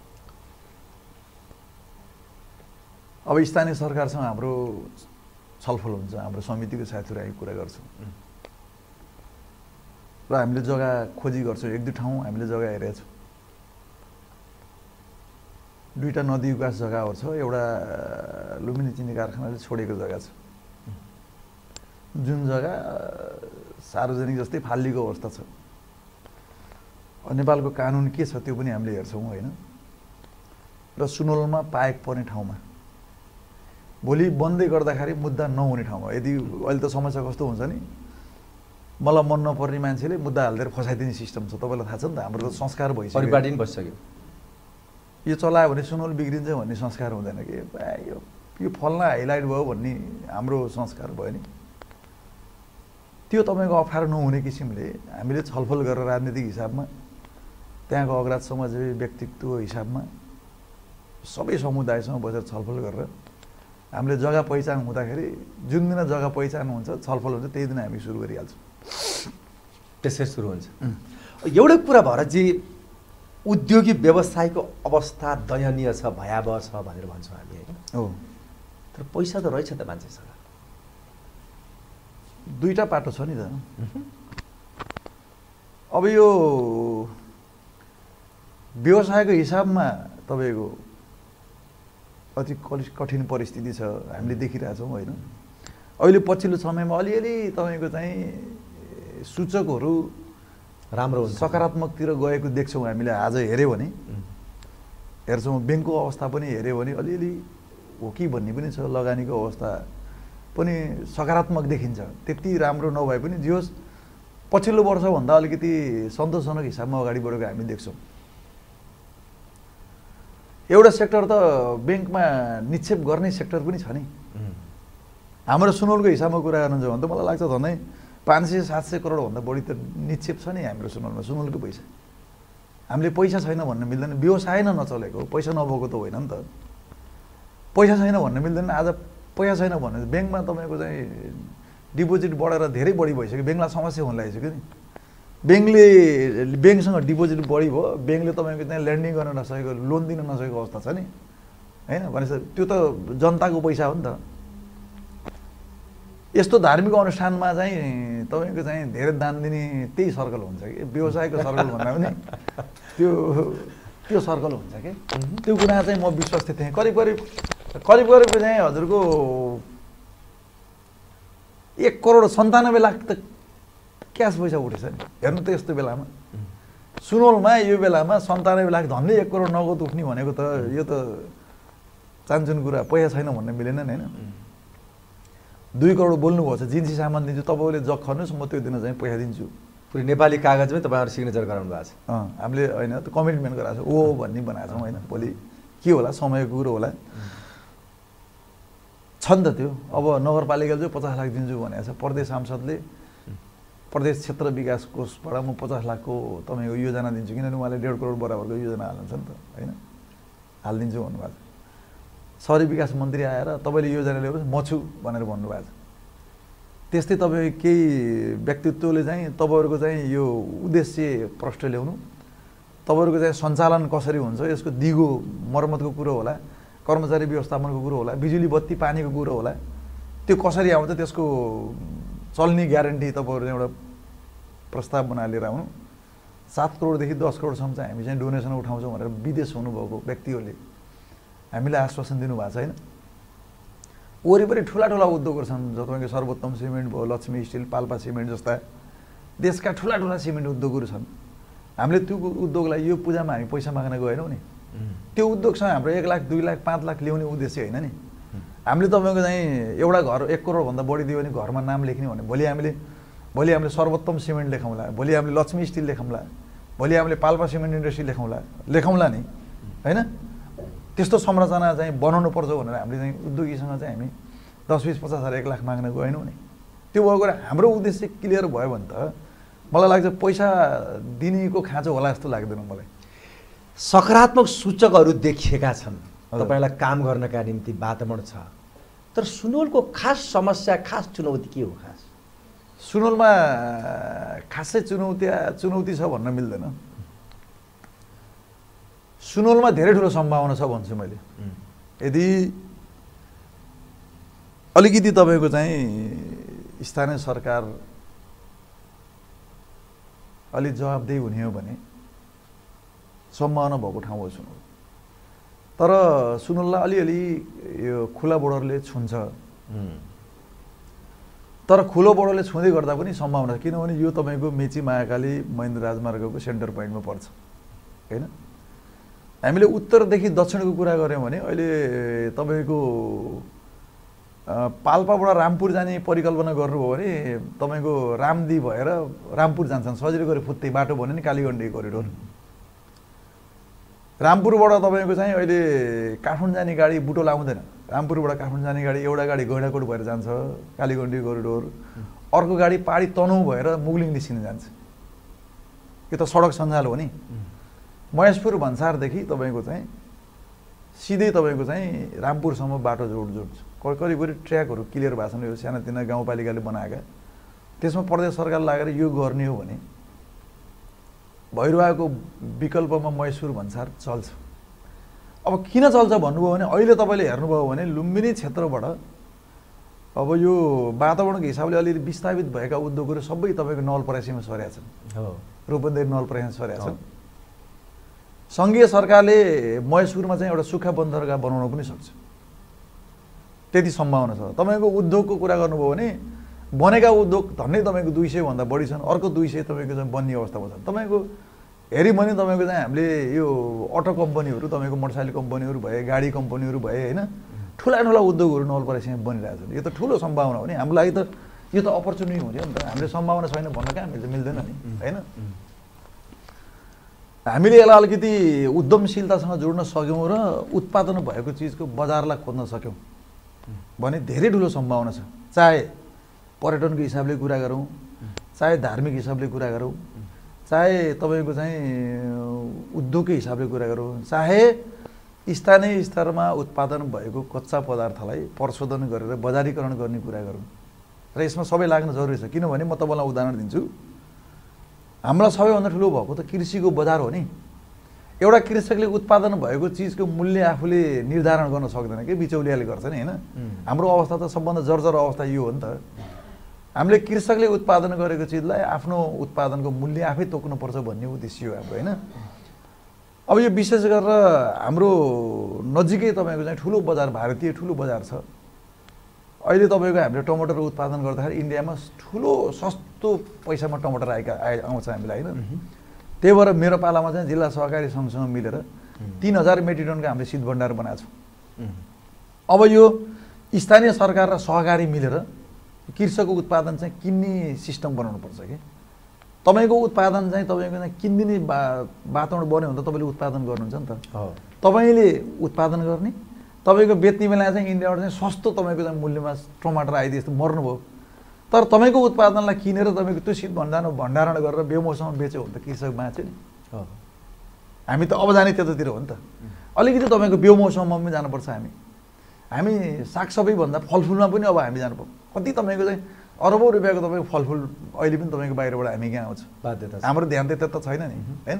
[SPEAKER 2] अब स्थानीय सरकारसँग हाम्रो छलफल हुन्छ, हाम्रो समितिको साथीहरू हामी कुरा गर्छौँ र हामीले जग्गा खोजी गर्छौँ। एक दुई ठाउँ हामीले जग्गा हेरेका छौँ। दुईवटा नदी विकास जग्गाहरू छ, एउटा लुम्बिनी चिनी कारखानाले छोडेको जग्गा छ। जुन जग्गा सार्वजनिक जस्तै फाल्लीको अवस्था छ। नेपालको कानुन के छ त्यो पनि हामीले हेर्छौँ होइन। र सुनवलमा पाएक पर्ने ठाउँमा भोलि बन्दै गर्दाखेरि मुद्दा नहुने ठाउँमा, यदि अहिले त समस्या कस्तो हुन्छ नि, मलाई मन नपर्ने मान्छेले मुद्दा हालिदिएर फसाइदिने सिस्टम छ। तपाईँलाई थाहा छ नि त, हाम्रो त संस्कार भइसक्यो,
[SPEAKER 1] परिपाटी पनि बसिसक्यो।
[SPEAKER 2] यो चलायो भने सुनवल बिग्रिन्छ भन्ने संस्कार हुँदैन कि यो यो फल्ना हाइलाइट भयो भन्ने हाम्रो संस्कार भयो नि। त्यो तपाईँको अप्ठ्यारो नहुने किसिमले हामीले छलफल गरेर राजनीतिक हिसाबमा, त्यहाँको अग्रज समाजसेवी व्यक्तित्व हिसाबमा सबै समुदायसँग बसेर छलफल गरेर हामीले जग्गा पहिचान हुँदाखेरि जुन दिन जग्गा पहिचान हुन्छ, छलफल हुन्छ, त्यही दिन हामी सुरु गरिहाल्छौँ।
[SPEAKER 1] त्यसै सुरु हुन्छ। एउटै कुरा भरतजी, उद्योगी व्यवसायको अवस्था दयनीय छ, भयावह छ भनेर भन्छौँ हामी होइन।
[SPEAKER 2] हो,
[SPEAKER 1] तर पैसा त रहेछ त मान्छेसँग।
[SPEAKER 2] दुईटा पाटो छ नि त। अब यो व्यवसायको हिसाबमा तपाईँको अति कठिन परिस्थिति छ, हामीले देखिरहेछौँ होइन। अहिले पछिल्लो समयमा अलिअलि तपाईँको चाहिँ सूचकहरू
[SPEAKER 1] राम्रो हुन्छ,
[SPEAKER 2] सकारात्मकतिर गएको देख्छौँ हामीले। आज हेऱ्यो भने हेर्छौँ, ब्याङ्कको अवस्था पनि हेऱ्यो भने अलिअलि हो कि भन्ने पनि छ, लगानीको अवस्था पनि सकारात्मक देखिन्छ। त्यति राम्रो नभए पनि जे होस् पछिल्लो वर्षभन्दा अलिकति सन्तोषजनक हिसाबमा अगाडि बढेको हामी देख्छौँ। एउटा सेक्टर त ब्याङ्कमा निक्षेप गर्ने सेक्टर पनि छ नि। हाम्रो सुनवलको हिसाबमा कुरा गर्नुहुन्छ भने त मलाई लाग्छ झन्डै पाँच सय सात सय करोडभन्दा बढी त निक्षेप छ नि हाम्रो सुनवलमा, सुनवलको पैसा। हामीले पैसा छैन भन्न मिल्दैन, व्यवसाय नै नचलेको, पैसा नभएको त होइन नि त। पैसा छैन भन्न मिल्दैन। आज पैसा छैन भने ब्याङ्कमा तपाईँको चाहिँ डिपोजिट बढेर धेरै बढी भइसक्यो, ब्याङ्कलाई समस्या हुन लागिसक्यो नि। ब्याङ्कले ब्याङ्कसँग डिपोजिट बढी भयो, ब्याङ्कले तपाईँको त्यहाँ ल्यान्डिङ गर्न नसकेको, लोन दिन नसकेको अवस्था छ नि होइन। भनेपछि त्यो त जनताको पैसा हो नि त। यस्तो धार्मिक अनुष्ठानमा चाहिँ तपाईँको चाहिँ धेरै दान दिने त्यही सर्कल हुन्छ कि, व्यवसायको सर्कल भन्दा पनि त्यो त्यो सर्कल हुन्छ कि। त्यो कुरा चाहिँ म विश्वस्त थिएँ। करिब करिब करिब करिब चाहिँ हजुरको एक करोड सन्तानब्बे लाख त क्यास पैसा उठेछ नि। हेर्नु त यस्तो बेलामा सुनवलमा यो बेलामा सन्तानब्बे लाख झन्डै एक करोड नगद उठ्ने भनेको त यो त चान्चुन कुरा, पैसा छैन भन्न मिलेन नि होइन। दुई करोड बोल्नुभएको छ, जिन्सी सामान दिन्छु, तपाईँले जग खर्नुहोस्, म त्यो दिन चाहिँ पैसा दिन्छु।
[SPEAKER 1] पुरै नेपाली कागजमै तपाईँहरू सिग्नेचर गराउनु भएको छ।
[SPEAKER 2] अँ, हामीले होइन त कमिटमेन्ट गराएको छ, ओ भन्ने बनाएको छौँ होइन। भोलि के होला, समयको कुरो होला, छ नि त त्यो। अब नगरपालिकाले चाहिँ पचास लाख दिन्छु भनेको छ, प्रदेश सांसदले प्रदेश क्षेत्र विकास कोषबाट म पचास लाखको तपाईँको योजना दिन्छु, किनभने उहाँले डेढ करोड बराबरको योजना हाल्नुहुन्छ नि त होइन, हालिदिन्छु भन्नुभएको छ। सहरी विकास मन्त्री आएर तपाईँले योजना ल्याउनुहोस् म छु भनेर भन्नुभएको छ। त्यस्तै तपाईँ केही व्यक्तित्वले चाहिँ तपाईँहरूको चाहिँ यो उद्देश्य प्रष्ट ल्याउनु, तपाईँहरूको चाहिँ सञ्चालन कसरी हुन्छ, यसको दिगो मर्मतको कुरो होला, कर्मचारी व्यवस्थापनको कुरो होला, बिजुली बत्ती पानीको कुरो होला, त्यो कसरी आउँछ त्यसको चल्ने ग्यारेन्टी तपाईँहरू एउटा प्रस्ताव बनाएर लिएर आउनु। सात करोडदेखि दस करोडसम्म चाहिँ हामी चाहिँ डोनेसन उठाउँछौँ भनेर विदेश हुनुभएको व्यक्तिहरूले हामीलाई आश्वासन दिनुभएको छ होइन। वरिपरि ठुला ठुला उद्योगहरू छन्, तपाईँको सर्वोत्तम सिमेन्ट भयो, लक्ष्मी स्टिल, पाल्पा सिमेन्ट जस्ता देशका ठुला ठुला सिमेन्ट उद्योगहरू छन्। हामीले त्यो उद्योगलाई यो पूजामा हामी पैसा माग्न गएनौँ नि। त्यो उद्योगसँग हाम्रो एक लाख दुई लाख पाँच लाख ल्याउने उद्देश्य होइन नि। हामीले तपाईँको चाहिँ एउटा घर एक करोडभन्दा बढी दियो भने घरमा नाम लेख्ने भने भोलि हामीले भोलि हामीले सर्वोत्तम सिमेन्ट लेखौँला, भोलि हामीले लक्ष्मी स्टिल लेखौँला, भोलि हामीले पाल्पा सिमेन्ट इन्डस्ट्री लेखौँला लेखौँला नि होइन। त्यस्तो संरचना चाहिँ बनाउनु पर्छ भनेर हामीले चाहिँ उद्योगीसँग चाहिँ हामी दस बिस पचास हजार एक लाख माग्न गएनौँ नि। त्यो भएको कुरा हाम्रो उद्देश्य क्लियर भयो भने त मलाई लाग्छ पैसा दिनेको खाँचो होला जस्तो लाग्दैन मलाई।
[SPEAKER 1] सकारात्मक सूचकहरू देखिएका छन्, तपाईँलाई काम गर्नका निम्ति वातावरण छ। तर सुनवलको खास समस्या, खास चुनौती के हो? खास
[SPEAKER 2] सुनवलमा खासै चुनौती चुनौती छ भन्न मिल्दैन। सुनवलमा धेरै ठुलो सम्भावना छ भन्छु मैले। यदि अलिकति तपाईँको चाहिँ स्थानीय सरकार अलिक जवाबदेही हुने हो भने सम्भावना भएको ठाउँ हो सुनवल। तर सुनवललाई अलिअलि यो खुला बोर्डरले छुन्छ। तर खुलो बडोले छुँदै गर्दा पनि सम्भावना छ, किनभने यो तपाईँको मेची महाकाली महेन्द्र राजमार्गको सेन्टर पोइन्टमा पर्छ होइन। हामीले उत्तरदेखि दक्षिणको कुरा गऱ्यौँ भने अहिले तपाईँको पाल्पाबाट रामपुर जाने परिकल्पना गर्नुभयो भने तपाईँको रामदी भएर रामपुर जान्छन्, सजिलो गरी फुत्तै बाटो भन्यो नि कालीगण्डी कोरिडोर। रामपुरबाट तपाईँको चाहिँ अहिले काठमाडौँ जाने गाडी बुटो लाउँदैन, रामपुरबाट काठमाडौँ जाने गाडी एउटा गाडी गैँडाकोट भएर जान्छ कालीगण्डी कोरिडोर, अर्को गाडी पाडी तनहुँ भएर मुगलिङ निस्किन जान्छ। यो त सडक सञ्जाल हो नि। महेशपुर भन्सारदेखि तपाईँको चाहिँ सिधै तपाईँको चाहिँ रामपुरसम्म बाटो जोड जोड्छ, करिब करिब ट्र्याकहरू क्लियर भएको छन्, यो सानातिना गाउँपालिकाले बनाएका। त्यसमा प्रदेश सरकार लागेर यो गर्ने हो भने भैरवाको विकल्पमा महेशपुर भन्सार चल्छ। अब किन चल्छ भन्नुभयो भने अहिले तपाईँले हेर्नुभयो भने लुम्बिनी क्षेत्रबाट अब यो वातावरणको हिसाबले अलिअलि विस्थापित भएका उद्योगहरू सबै तपाईँको नवलपरासीमा सरेका छन्, रूपन्देही नवलपरासीमा सरेका छन्। सङ्घीय सरकारले महेशपुरमा चाहिँ एउटा सुक्खा बन्दरगाह बनाउन पनि सक्छ, त्यति सम्भावना छ। तपाईँको उद्योगको कुरा गर्नुभयो भने बनेका उद्योग झन्डै तपाईँको दुई सय भन्दा बढी छन्, अर्को दुई सय तपाईँको चाहिँ बन्ने अवस्थामा छन्। तपाईँको हेऱ्यो भने तपाईँको चाहिँ हामीले यो अटो कम्पनीहरू, तपाईँको मोटरसाइकल कम्पनीहरू भए, गाडी कम्पनीहरू भए होइन, ठुला ठुला उद्योगहरू नवलपरासीमा बनिरहेको छन्। यो त ठुलो सम्भावना हो नि हाम्रो लागि, त यो त अपर्च्युनिटी हुन्थ्यो नि त। हामीले सम्भावना छैन भन्न कहाँ मिल्छ, मिल्दैन नि होइन। हामीले यसलाई अलिकति उद्यमशीलतासँग जोड्न सक्यौँ र उत्पादन भएको चिजको बजारलाई खोज्न सक्यौँ भने धेरै ठुलो सम्भावना छ। चाहे पर्यटनको हिसाबले कुरा गरौँ, चाहे धार्मिक हिसाबले कुरा गरौँ, चाहे तपाईँको चाहिँ उद्योगकै हिसाबले कुरा गरौँ, चाहे स्थानीय स्तरमा उत्पादन भएको कच्चा पदार्थलाई प्रशोधन गरेर बजारीकरण गर्ने कुरा गरौँ, र यसमा सबै लाग्न जरुरी छ। किनभने म तपाईँलाई उदाहरण दिन्छु, हामीलाई सबैभन्दा ठुलो भएको त कृषिको बजार हो नि। एउटा कृषकले उत्पादन भएको चिजको मूल्य आफूले निर्धारण गर्न सक्दैन कि बिचौलियाले गर्छ नि होइन। हाम्रो अवस्था त सबभन्दा जर्जर अवस्था यो हो नि त। हामीले कृषकले उत्पादन गरेको चिजलाई आफ्नो उत्पादनको मूल्य आफै तोक्नुपर्छ भन्ने उद्देश्य हो हाम्रो होइन। अब यो विशेष गरेर हाम्रो नजिकै तपाईँको चाहिँ ठुलो बजार, भारतीय ठुलो बजार छ। अहिले तपाईँको हामीले टमाटर उत्पादन गर्दाखेरि इन्डियामा ठुलो सस्तो पैसामा टमाटर आएका आए आउँछ हामीलाई होइन। त्यही भएर मेरो पालामा चाहिँ जिल्ला सहकारी सङ्घसँग मिलेर तिन हजार मेट्रिक टनको हामीले शीत भण्डार बनाएको छौँ। अब यो स्थानीय सरकार र सहकारी मिलेर कृषकको उत्पादन चाहिँ किन्ने सिस्टम बनाउनुपर्छ कि तपाईँको उत्पादन चाहिँ तपाईँको चाहिँ किनिदिने बा वातावरण बन्यो भने त तपाईँले उत्पादन गर्नुहुन्छ नि त। तपाईँले उत्पादन गर्ने, तपाईँको बेच्ने बेला चाहिँ इन्डियाबाट चाहिँ सस्तो तपाईँको चाहिँ मूल्यमा टमाटर आइदिए जस्तो मर्नुभयो। तर तपाईँको उत्पादनलाई किनेर तपाईँको त्यो शीत भण्डार भण्डारण गरेर बेमौसममा बेच्यो भने त कृषक बाँच्यो नि। हामी त अब जाने त्यतातिर हो नि त। अलिकति तपाईँको बेमौसममा पनि जानुपर्छ हामी। हामी सागसब्जीभन्दा फलफुलमा पनि अब हामी जानुपर्छ। कति तपाईँको चाहिँ अरबौँ रुपियाँको तपाईँको फलफुल अहिले पनि तपाईँको बाहिरबाट हामी कहाँ आउँछ, बाध्यता हाम्रो ध्यान त्यता त छैन नि होइन।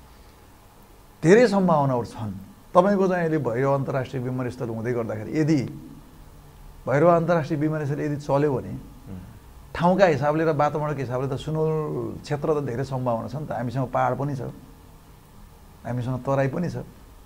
[SPEAKER 2] धेरै सम्भावनाहरू छन्। तपाईँको चाहिँ अहिले भैरव अन्तर्राष्ट्रिय विमानस्थल हुँदै गर्दाखेरि यदि भैरव अन्तर्राष्ट्रिय विमानस्थल यदि चल्यो भने ठाउँका हिसाबले र वातावरणको हिसाबले त सुनौल क्षेत्र त धेरै सम्भावना छ नि त। हामीसँग पहाड पनि छ, हामीसँग तराई पनि छ,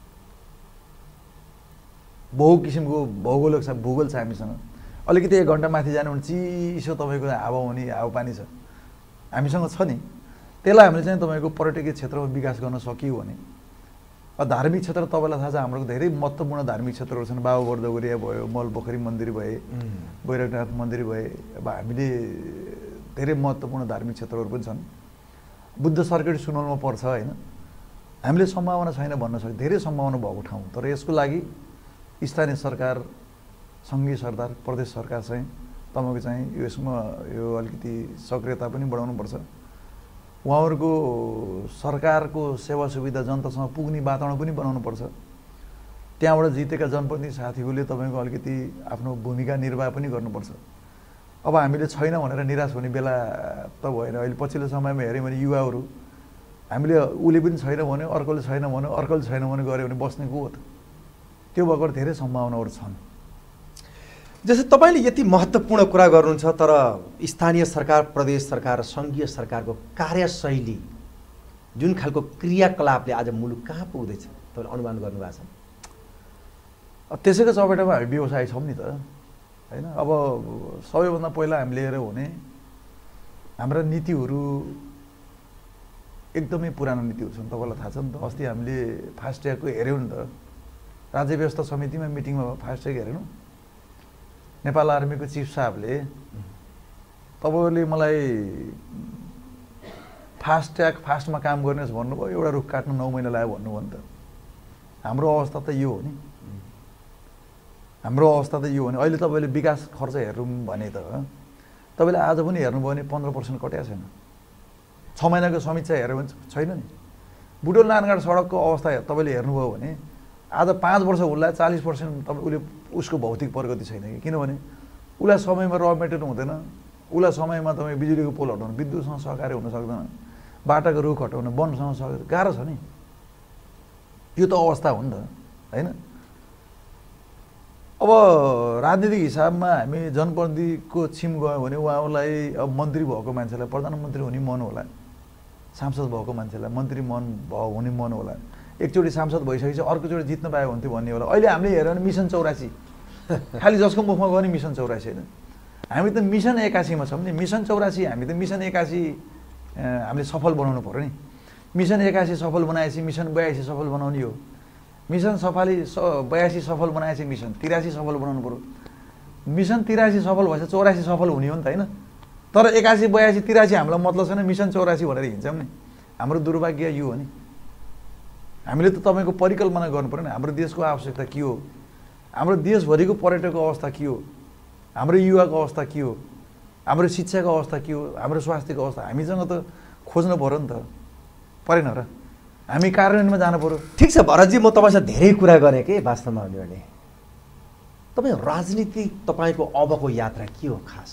[SPEAKER 2] बहु किसिमको भौगोलिक छ, भूगोल छ हामीसँग। अलिकति एक घन्टा माथि जानु भने चिसो तपाईँको हावा हुने हावापानी छ, हामीसँग छ नि। त्यसलाई हामीले चाहिँ तपाईँको पर्यटकीय क्षेत्रमा विकास गर्न सकियो भने धार्मिक क्षेत्र तपाईँलाई थाहा छ हाम्रो धेरै महत्त्वपूर्ण धार्मिक क्षेत्रहरू छन्। बाबा बर्दगोरिया भयो, मलपोखरी मन्दिर भए, बैरकनाथ मन्दिर भए, अब हामीले धेरै महत्त्वपूर्ण धार्मिक क्षेत्रहरू पनि छन्। बुद्ध सर्किट सुनौलमा पर्छ होइन। हामीले सम्भावना छैन भन्न सक्छ, धेरै सम्भावना भएको ठाउँ। तर यसको लागि स्थानीय सरकार, सङ्घीय सरकार, प्रदेश सरकार चाहिँ तपाईँको चाहिँ यसमा यो अलिकति सक्रियता पनि बढाउनुपर्छ। उहाँहरूको सरकारको सेवा सुविधा जनतासँग पुग्ने वातावरण पनि बनाउनुपर्छ। त्यहाँबाट जितेका जनप्रतिनिधि साथीहरूले तपाईँको अलिकति आफ्नो भूमिका निर्वाह पनि गर्नुपर्छ। अब हामीले छैन भनेर निराश हुने बेला त भएन। अहिले पछिल्लो समयमा हेऱ्यौँ भने युवाहरू हामीले उसले पनि छैन भन्यो, अर्कोले छैन भन्यो, अर्कोले छैन भन्यो गऱ्यो भने बस्ने को हो त? त्यो भएर धेरै सम्भावनाहरू छन्।
[SPEAKER 1] जस्तै तपाईँले यति महत्त्वपूर्ण कुरा गर्नुहुन्छ, तर स्थानीय सरकार, प्रदेश सरकार र सङ्घीय सरकारको कार्यशैली जुन खालको क्रियाकलापले आज मुलुक कहाँ पुग्दैछ तपाईँले अनुमान गर्नुभएको छ?
[SPEAKER 2] त्यसैको चपेटामा हामी व्यवसाय छौँ नि त। हैन। अब सबैभन्दा पहिला हामीले हेऱ्यौँ भने हाम्रा नीतिहरू एकदमै पुरानो नीतिहरू छन्। तपाईँलाई थाहा छ नि त, अस्ति हामीले फास्ट्यागको हेऱ्यौँ नि त, राज्य व्यवस्था समितिमा मिटिङमा फास्ट्याग हेरेनौँ। नेपाल आर्मीको चिफ साहबले तपाईँले मलाई फास्ट्याग फास्टमा काम गर्नुहोस् भन्नुभयो, एउटा रुख काट्नु नौ महिना लाग्यो भन्नुभयो नि त। हाम्रो अवस्था त यो हो नि, हाम्रो अवस्था त यो हो नि। अहिले तपाईँले विकास खर्च हेर्नु भने त तपाईँले आज पनि हेर्नुभयो भने पन्ध्र पर्सेन्ट कट्या छैन। छ महिनाको समीक्षा हेऱ्यो भने छैन नि। बुटोल नानघाट सडकको अवस्था तपाईँले हेर्नुभयो भने आज पाँच वर्ष उसलाई चालिस पर्सेन्ट तपाईँ उसले उसको भौतिक प्रगति छैन कि, किनभने उसलाई समयमा र मेटेरियल हुँदैन, उसलाई समयमा तपाईँ बिजुलीको पोल हटाउनु, विद्युतसँग सहकार्य हुन सक्दैन, बाटाको रुख हटाउनु, वनसँग सहकार्य गाह्रो छ नि। यो त अवस्था हो नि त, होइन। अब राजनीतिक हिसाबमा हामी जनप्रतिनिधिको छिम गयौँ भने उहाँलाई अब मन्त्री भएको मान्छेलाई प्रधानमन्त्री हुने मन होला, सांसद भएको मान्छेलाई मन्त्री मन भयो हुने मन होला, एकचोटि सांसद भइसकेपछि अर्कोचोटि जित्न पायो हुन्थ्यो भन्ने होला। अहिले हामीले हेऱ्यौँ भने मिसन चौरासी खालि जसको मुखमा गयो नि मिसन चौरासी होइन। हामी त मिसन एकासीमा छौँ नि। मिसन चौरासी हामी त मिसन एकासी हामीले सफल बनाउनु पऱ्यो नि। मिसन एकासी सफल बनाएपछि मिसन बयासी सफल बनाउने हो। मिसन सफाली स बयासी सफल बनाएपछि मिसन तिरासी सफल बनाउनु पऱ्यो। मिसन तिरासी सफल भएपछि चौरासी सफल हुने हो नि त, होइन। तर एकासी बयासी तिरासी हामीलाई मतलब छैन, मिसन चौरासी भनेर हिँड्छौँ नि। हाम्रो दुर्भाग्य यो हो नि। हामीले त तपाईँको परिकल्पना गर्नु पऱ्यो नि, हाम्रो देशको आवश्यकता के हो, हाम्रो देशभरिको पर्यटकको अवस्था के हो, हाम्रो युवाको अवस्था के हो, हाम्रो शिक्षाको अवस्था के हो, हाम्रो स्वास्थ्यको अवस्था हामीसँग त खोज्नु पऱ्यो नि त, परेन र। हामी कार्यान्वयनमा जानु पऱ्यो।
[SPEAKER 1] ठिक छ भरतजी, म तपाईँसँग धेरै कुरा गरेँ कि वास्तवमा हो भने तपाईँ राजनीति तपाईँको अबको यात्रा के हो खास,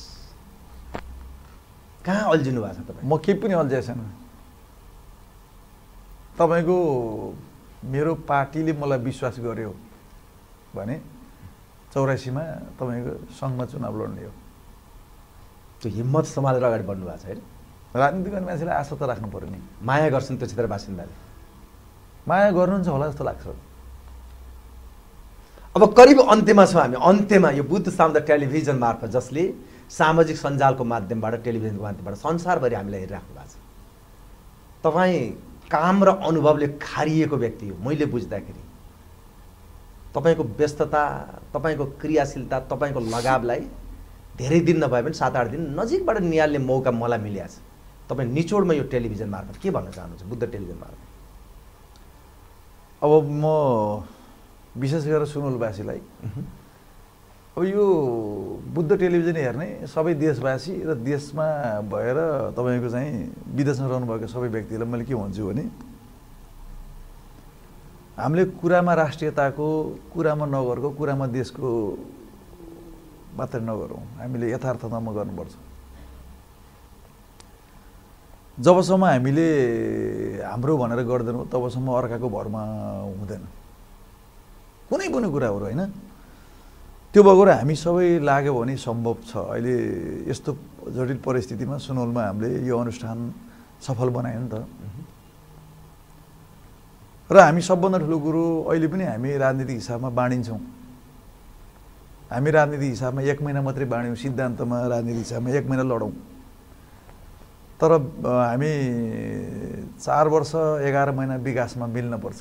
[SPEAKER 1] कहाँ अल्झिनु भएको छ तपाईँ?
[SPEAKER 2] म केही पनि अल्झिएको छैन। तपाईँको मेरो पार्टीले मलाई विश्वास गर्यो भने चौरासीमा तपाईँको सङ्घमा चुनाव लड्ने हो।
[SPEAKER 1] त्यो हिम्मत सम्हालेर अगाडि बढ्नु भएको छ होइन।
[SPEAKER 2] राजनीति गर्ने मान्छेले आशा त राख्नु पऱ्यो नि।
[SPEAKER 1] माया गर्छन् त्यो क्षेत्र बासिन्दाले,
[SPEAKER 2] माया गर्नुहुन्छ होला जस्तो लाग्छ।
[SPEAKER 1] अब करिब अन्त्यमा छौँ हामी। अन्त्यमा यो बुद्ध सामुदायिक टेलिभिजन मार्फत, जसले सामाजिक सञ्जालको माध्यमबाट, टेलिभिजनको माध्यमबाट संसारभरि हामीलाई हेरिराख्नु भएको छ। तपाईँ काम र अनुभवले खारिएको व्यक्ति हो। मैले बुझ्दाखेरि तपाईँको व्यस्तता, तपाईँको क्रियाशीलता, तपाईँको लगावलाई धेरै दिन नभए पनि सात आठ दिन नजिकबाट निहाल्ने मौका मलाई मिलेको छ। तपाईँ निचोडमा यो टेलिभिजन मार्फत के भन्न चाहनुहुन्छ बुद्ध टेलिभिजन मार्फत?
[SPEAKER 2] अब म विशेष गरेर सुनौलवासीलाई, अब यो बुद्ध टेलिभिजन हेर्ने सबै देशवासी र देशमा भएर तपाईँको चाहिँ विदेशमा रहनुभएको सबै व्यक्तिलाई मैले के भन्छु भने हामीले कुरामा राष्ट्रियताको, कुरामा नगरको, कुरामा देशको मात्रै नगरौँ, हामीले यथार्थतामा गर्नुपर्छ। जबसम्म हामीले हाम्रो भनेर गर्दैनौँ तबसम्म अर्काको भरमा हुँदैन कुनै पनि कुराहरू, होइन। त्यो भएर हामी सबै लाग्यो भने सम्भव छ। अहिले यस्तो जटिल परिस्थितिमा सुनौलमा हामीले यो अनुष्ठान सफल बनायो नि त। र हामी सबभन्दा ठुलो कुरो अहिले पनि हामी राजनीतिक हिसाबमा बाँडिन्छौँ। हामी राजनीतिक हिसाबमा एक महिना मात्रै बाँड्यौँ, सिद्धान्तमा राजनीतिक हिसाबमा एक महिना लडौँ। तर हामी चार वर्ष एघार महिना विकासमा मिल्नुपर्छ,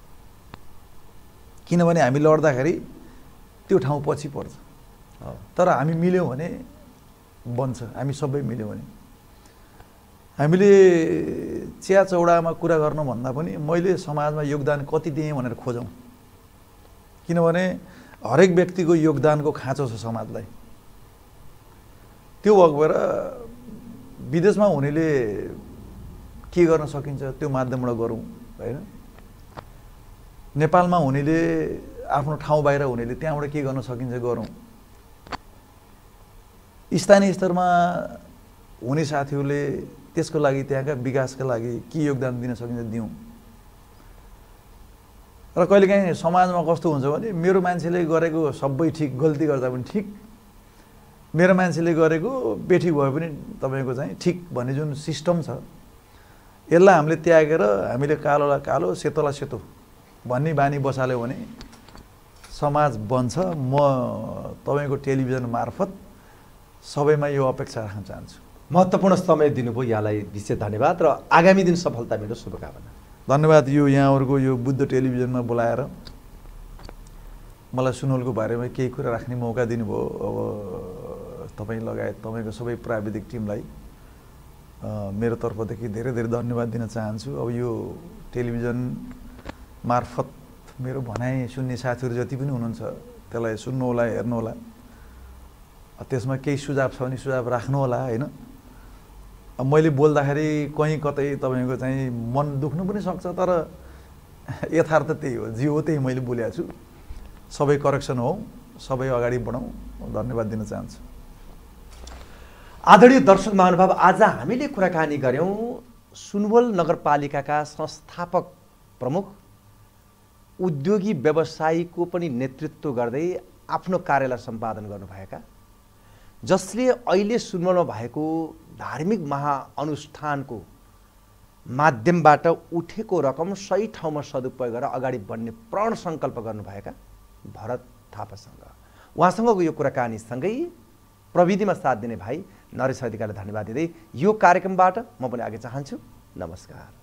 [SPEAKER 2] किनभने हामी लड्दाखेरि त्यो ठाउँ पछि पर्छ। तर हामी मिल्यौँ भने बन्छ, हामी सबै मिल्यौँ भने। हामीले चिया चौडामा कुरा गर्नुभन्दा पनि मैले समाजमा योगदान कति दिएँ भनेर खोजौँ, किनभने हरेक व्यक्तिको योगदानको खाँचो छ समाजलाई। त्यो भएर विदेशमा हुनेले के गर्न सकिन्छ त्यो माध्यमबाट गरौँ, होइन। नेपालमा हुनेले आफ्नो ठाउँ बाहिर हुनेले त्यहाँबाट के गर्न सकिन्छ गरौँ। स्थानीय स्तरमा हुने साथीहरूले त्यसको लागि त्यहाँका विकासका लागि के योगदान दिन सकिन्छ दिउँ। र कहिलेकाहीँ समाजमा कस्तो हुन्छ भने मेरो मान्छेले गरेको सबै ठिक, गल्ती गर्दा पनि ठिक, मेरो मान्छेले गरेको बेठिक भए पनि तपाईँको चाहिँ ठिक भन्ने जुन सिस्टम छ, यसलाई हामीले त्यागेर हामीले कालोलाई कालो, सेतोलाई सेतो भन्ने बानी बसाल्यो भने समाज बन्छ, म तपाईँको टेलिभिजन मार्फत सबैमा यो अपेक्षा राख्न चाहन्छु।
[SPEAKER 1] महत्त्वपूर्ण समय दिनुभयो, यहाँलाई विशेष धन्यवाद र आगामी दिन सफलता मिलो, शुभकामना।
[SPEAKER 2] धन्यवाद। यो यहाँहरूको यो बुद्ध टेलिभिजनमा बोलाएर मलाई सुनवलको बारेमा केही कुरा राख्ने मौका दिनुभयो। अब तपाईँ लगायत तपाईँको सबै प्राविधिक टिमलाई मेरो तर्फदेखि धेरै धेरै धन्यवाद दिन चाहन्छु। अब यो टेलिभिजन मार्फत मेरो भनाइ सुन्ने साथीहरू जति पनि हुनुहुन्छ त्यसलाई सुन्नुहोला, हेर्नुहोला। त्यसमा केही सुझाव छ भने सुझाव राख्नुहोला, होइन। अब मैले बोल्दाखेरि कहीँ कतै तपाईँको चाहिँ मन दुख्नु पनि सक्छ, तर यथार्थ त्यही हो, जे हो त्यही मैले बोलेको छु। सबै करेक्सन हो, सबै अगाडि बढौँ। धन्यवाद दिन चाहन्छु।
[SPEAKER 1] आदरणीय दर्शक महानुभाव, आज हामीले कुराकानी गऱ्यौँ सुनवल नगरपालिकाका संस्थापक प्रमुख, उद्योगी व्यवसायीको पनि नेतृत्व गर्दै आफ्नो कार्यालय सम्पादन गर्नुभएका, जसले अहिले सुनवलमा भएको धार्मिक महाअनुष्ठानको माध्यमबाट उठेको रकम सही ठाउँमा सदुपयोग गरेर अगाडि बढ्ने प्रण सङ्कल्प गर्नुभएका भरत थापासँग, उहाँसँगको यो कुराकानीसँगै प्रविधिमा साथ दिने भाइ नरेश अधिकारीलाई धन्यवाद दिँदै यो कार्यक्रमबाट म पनि आगे चाहन्छु। नमस्कार।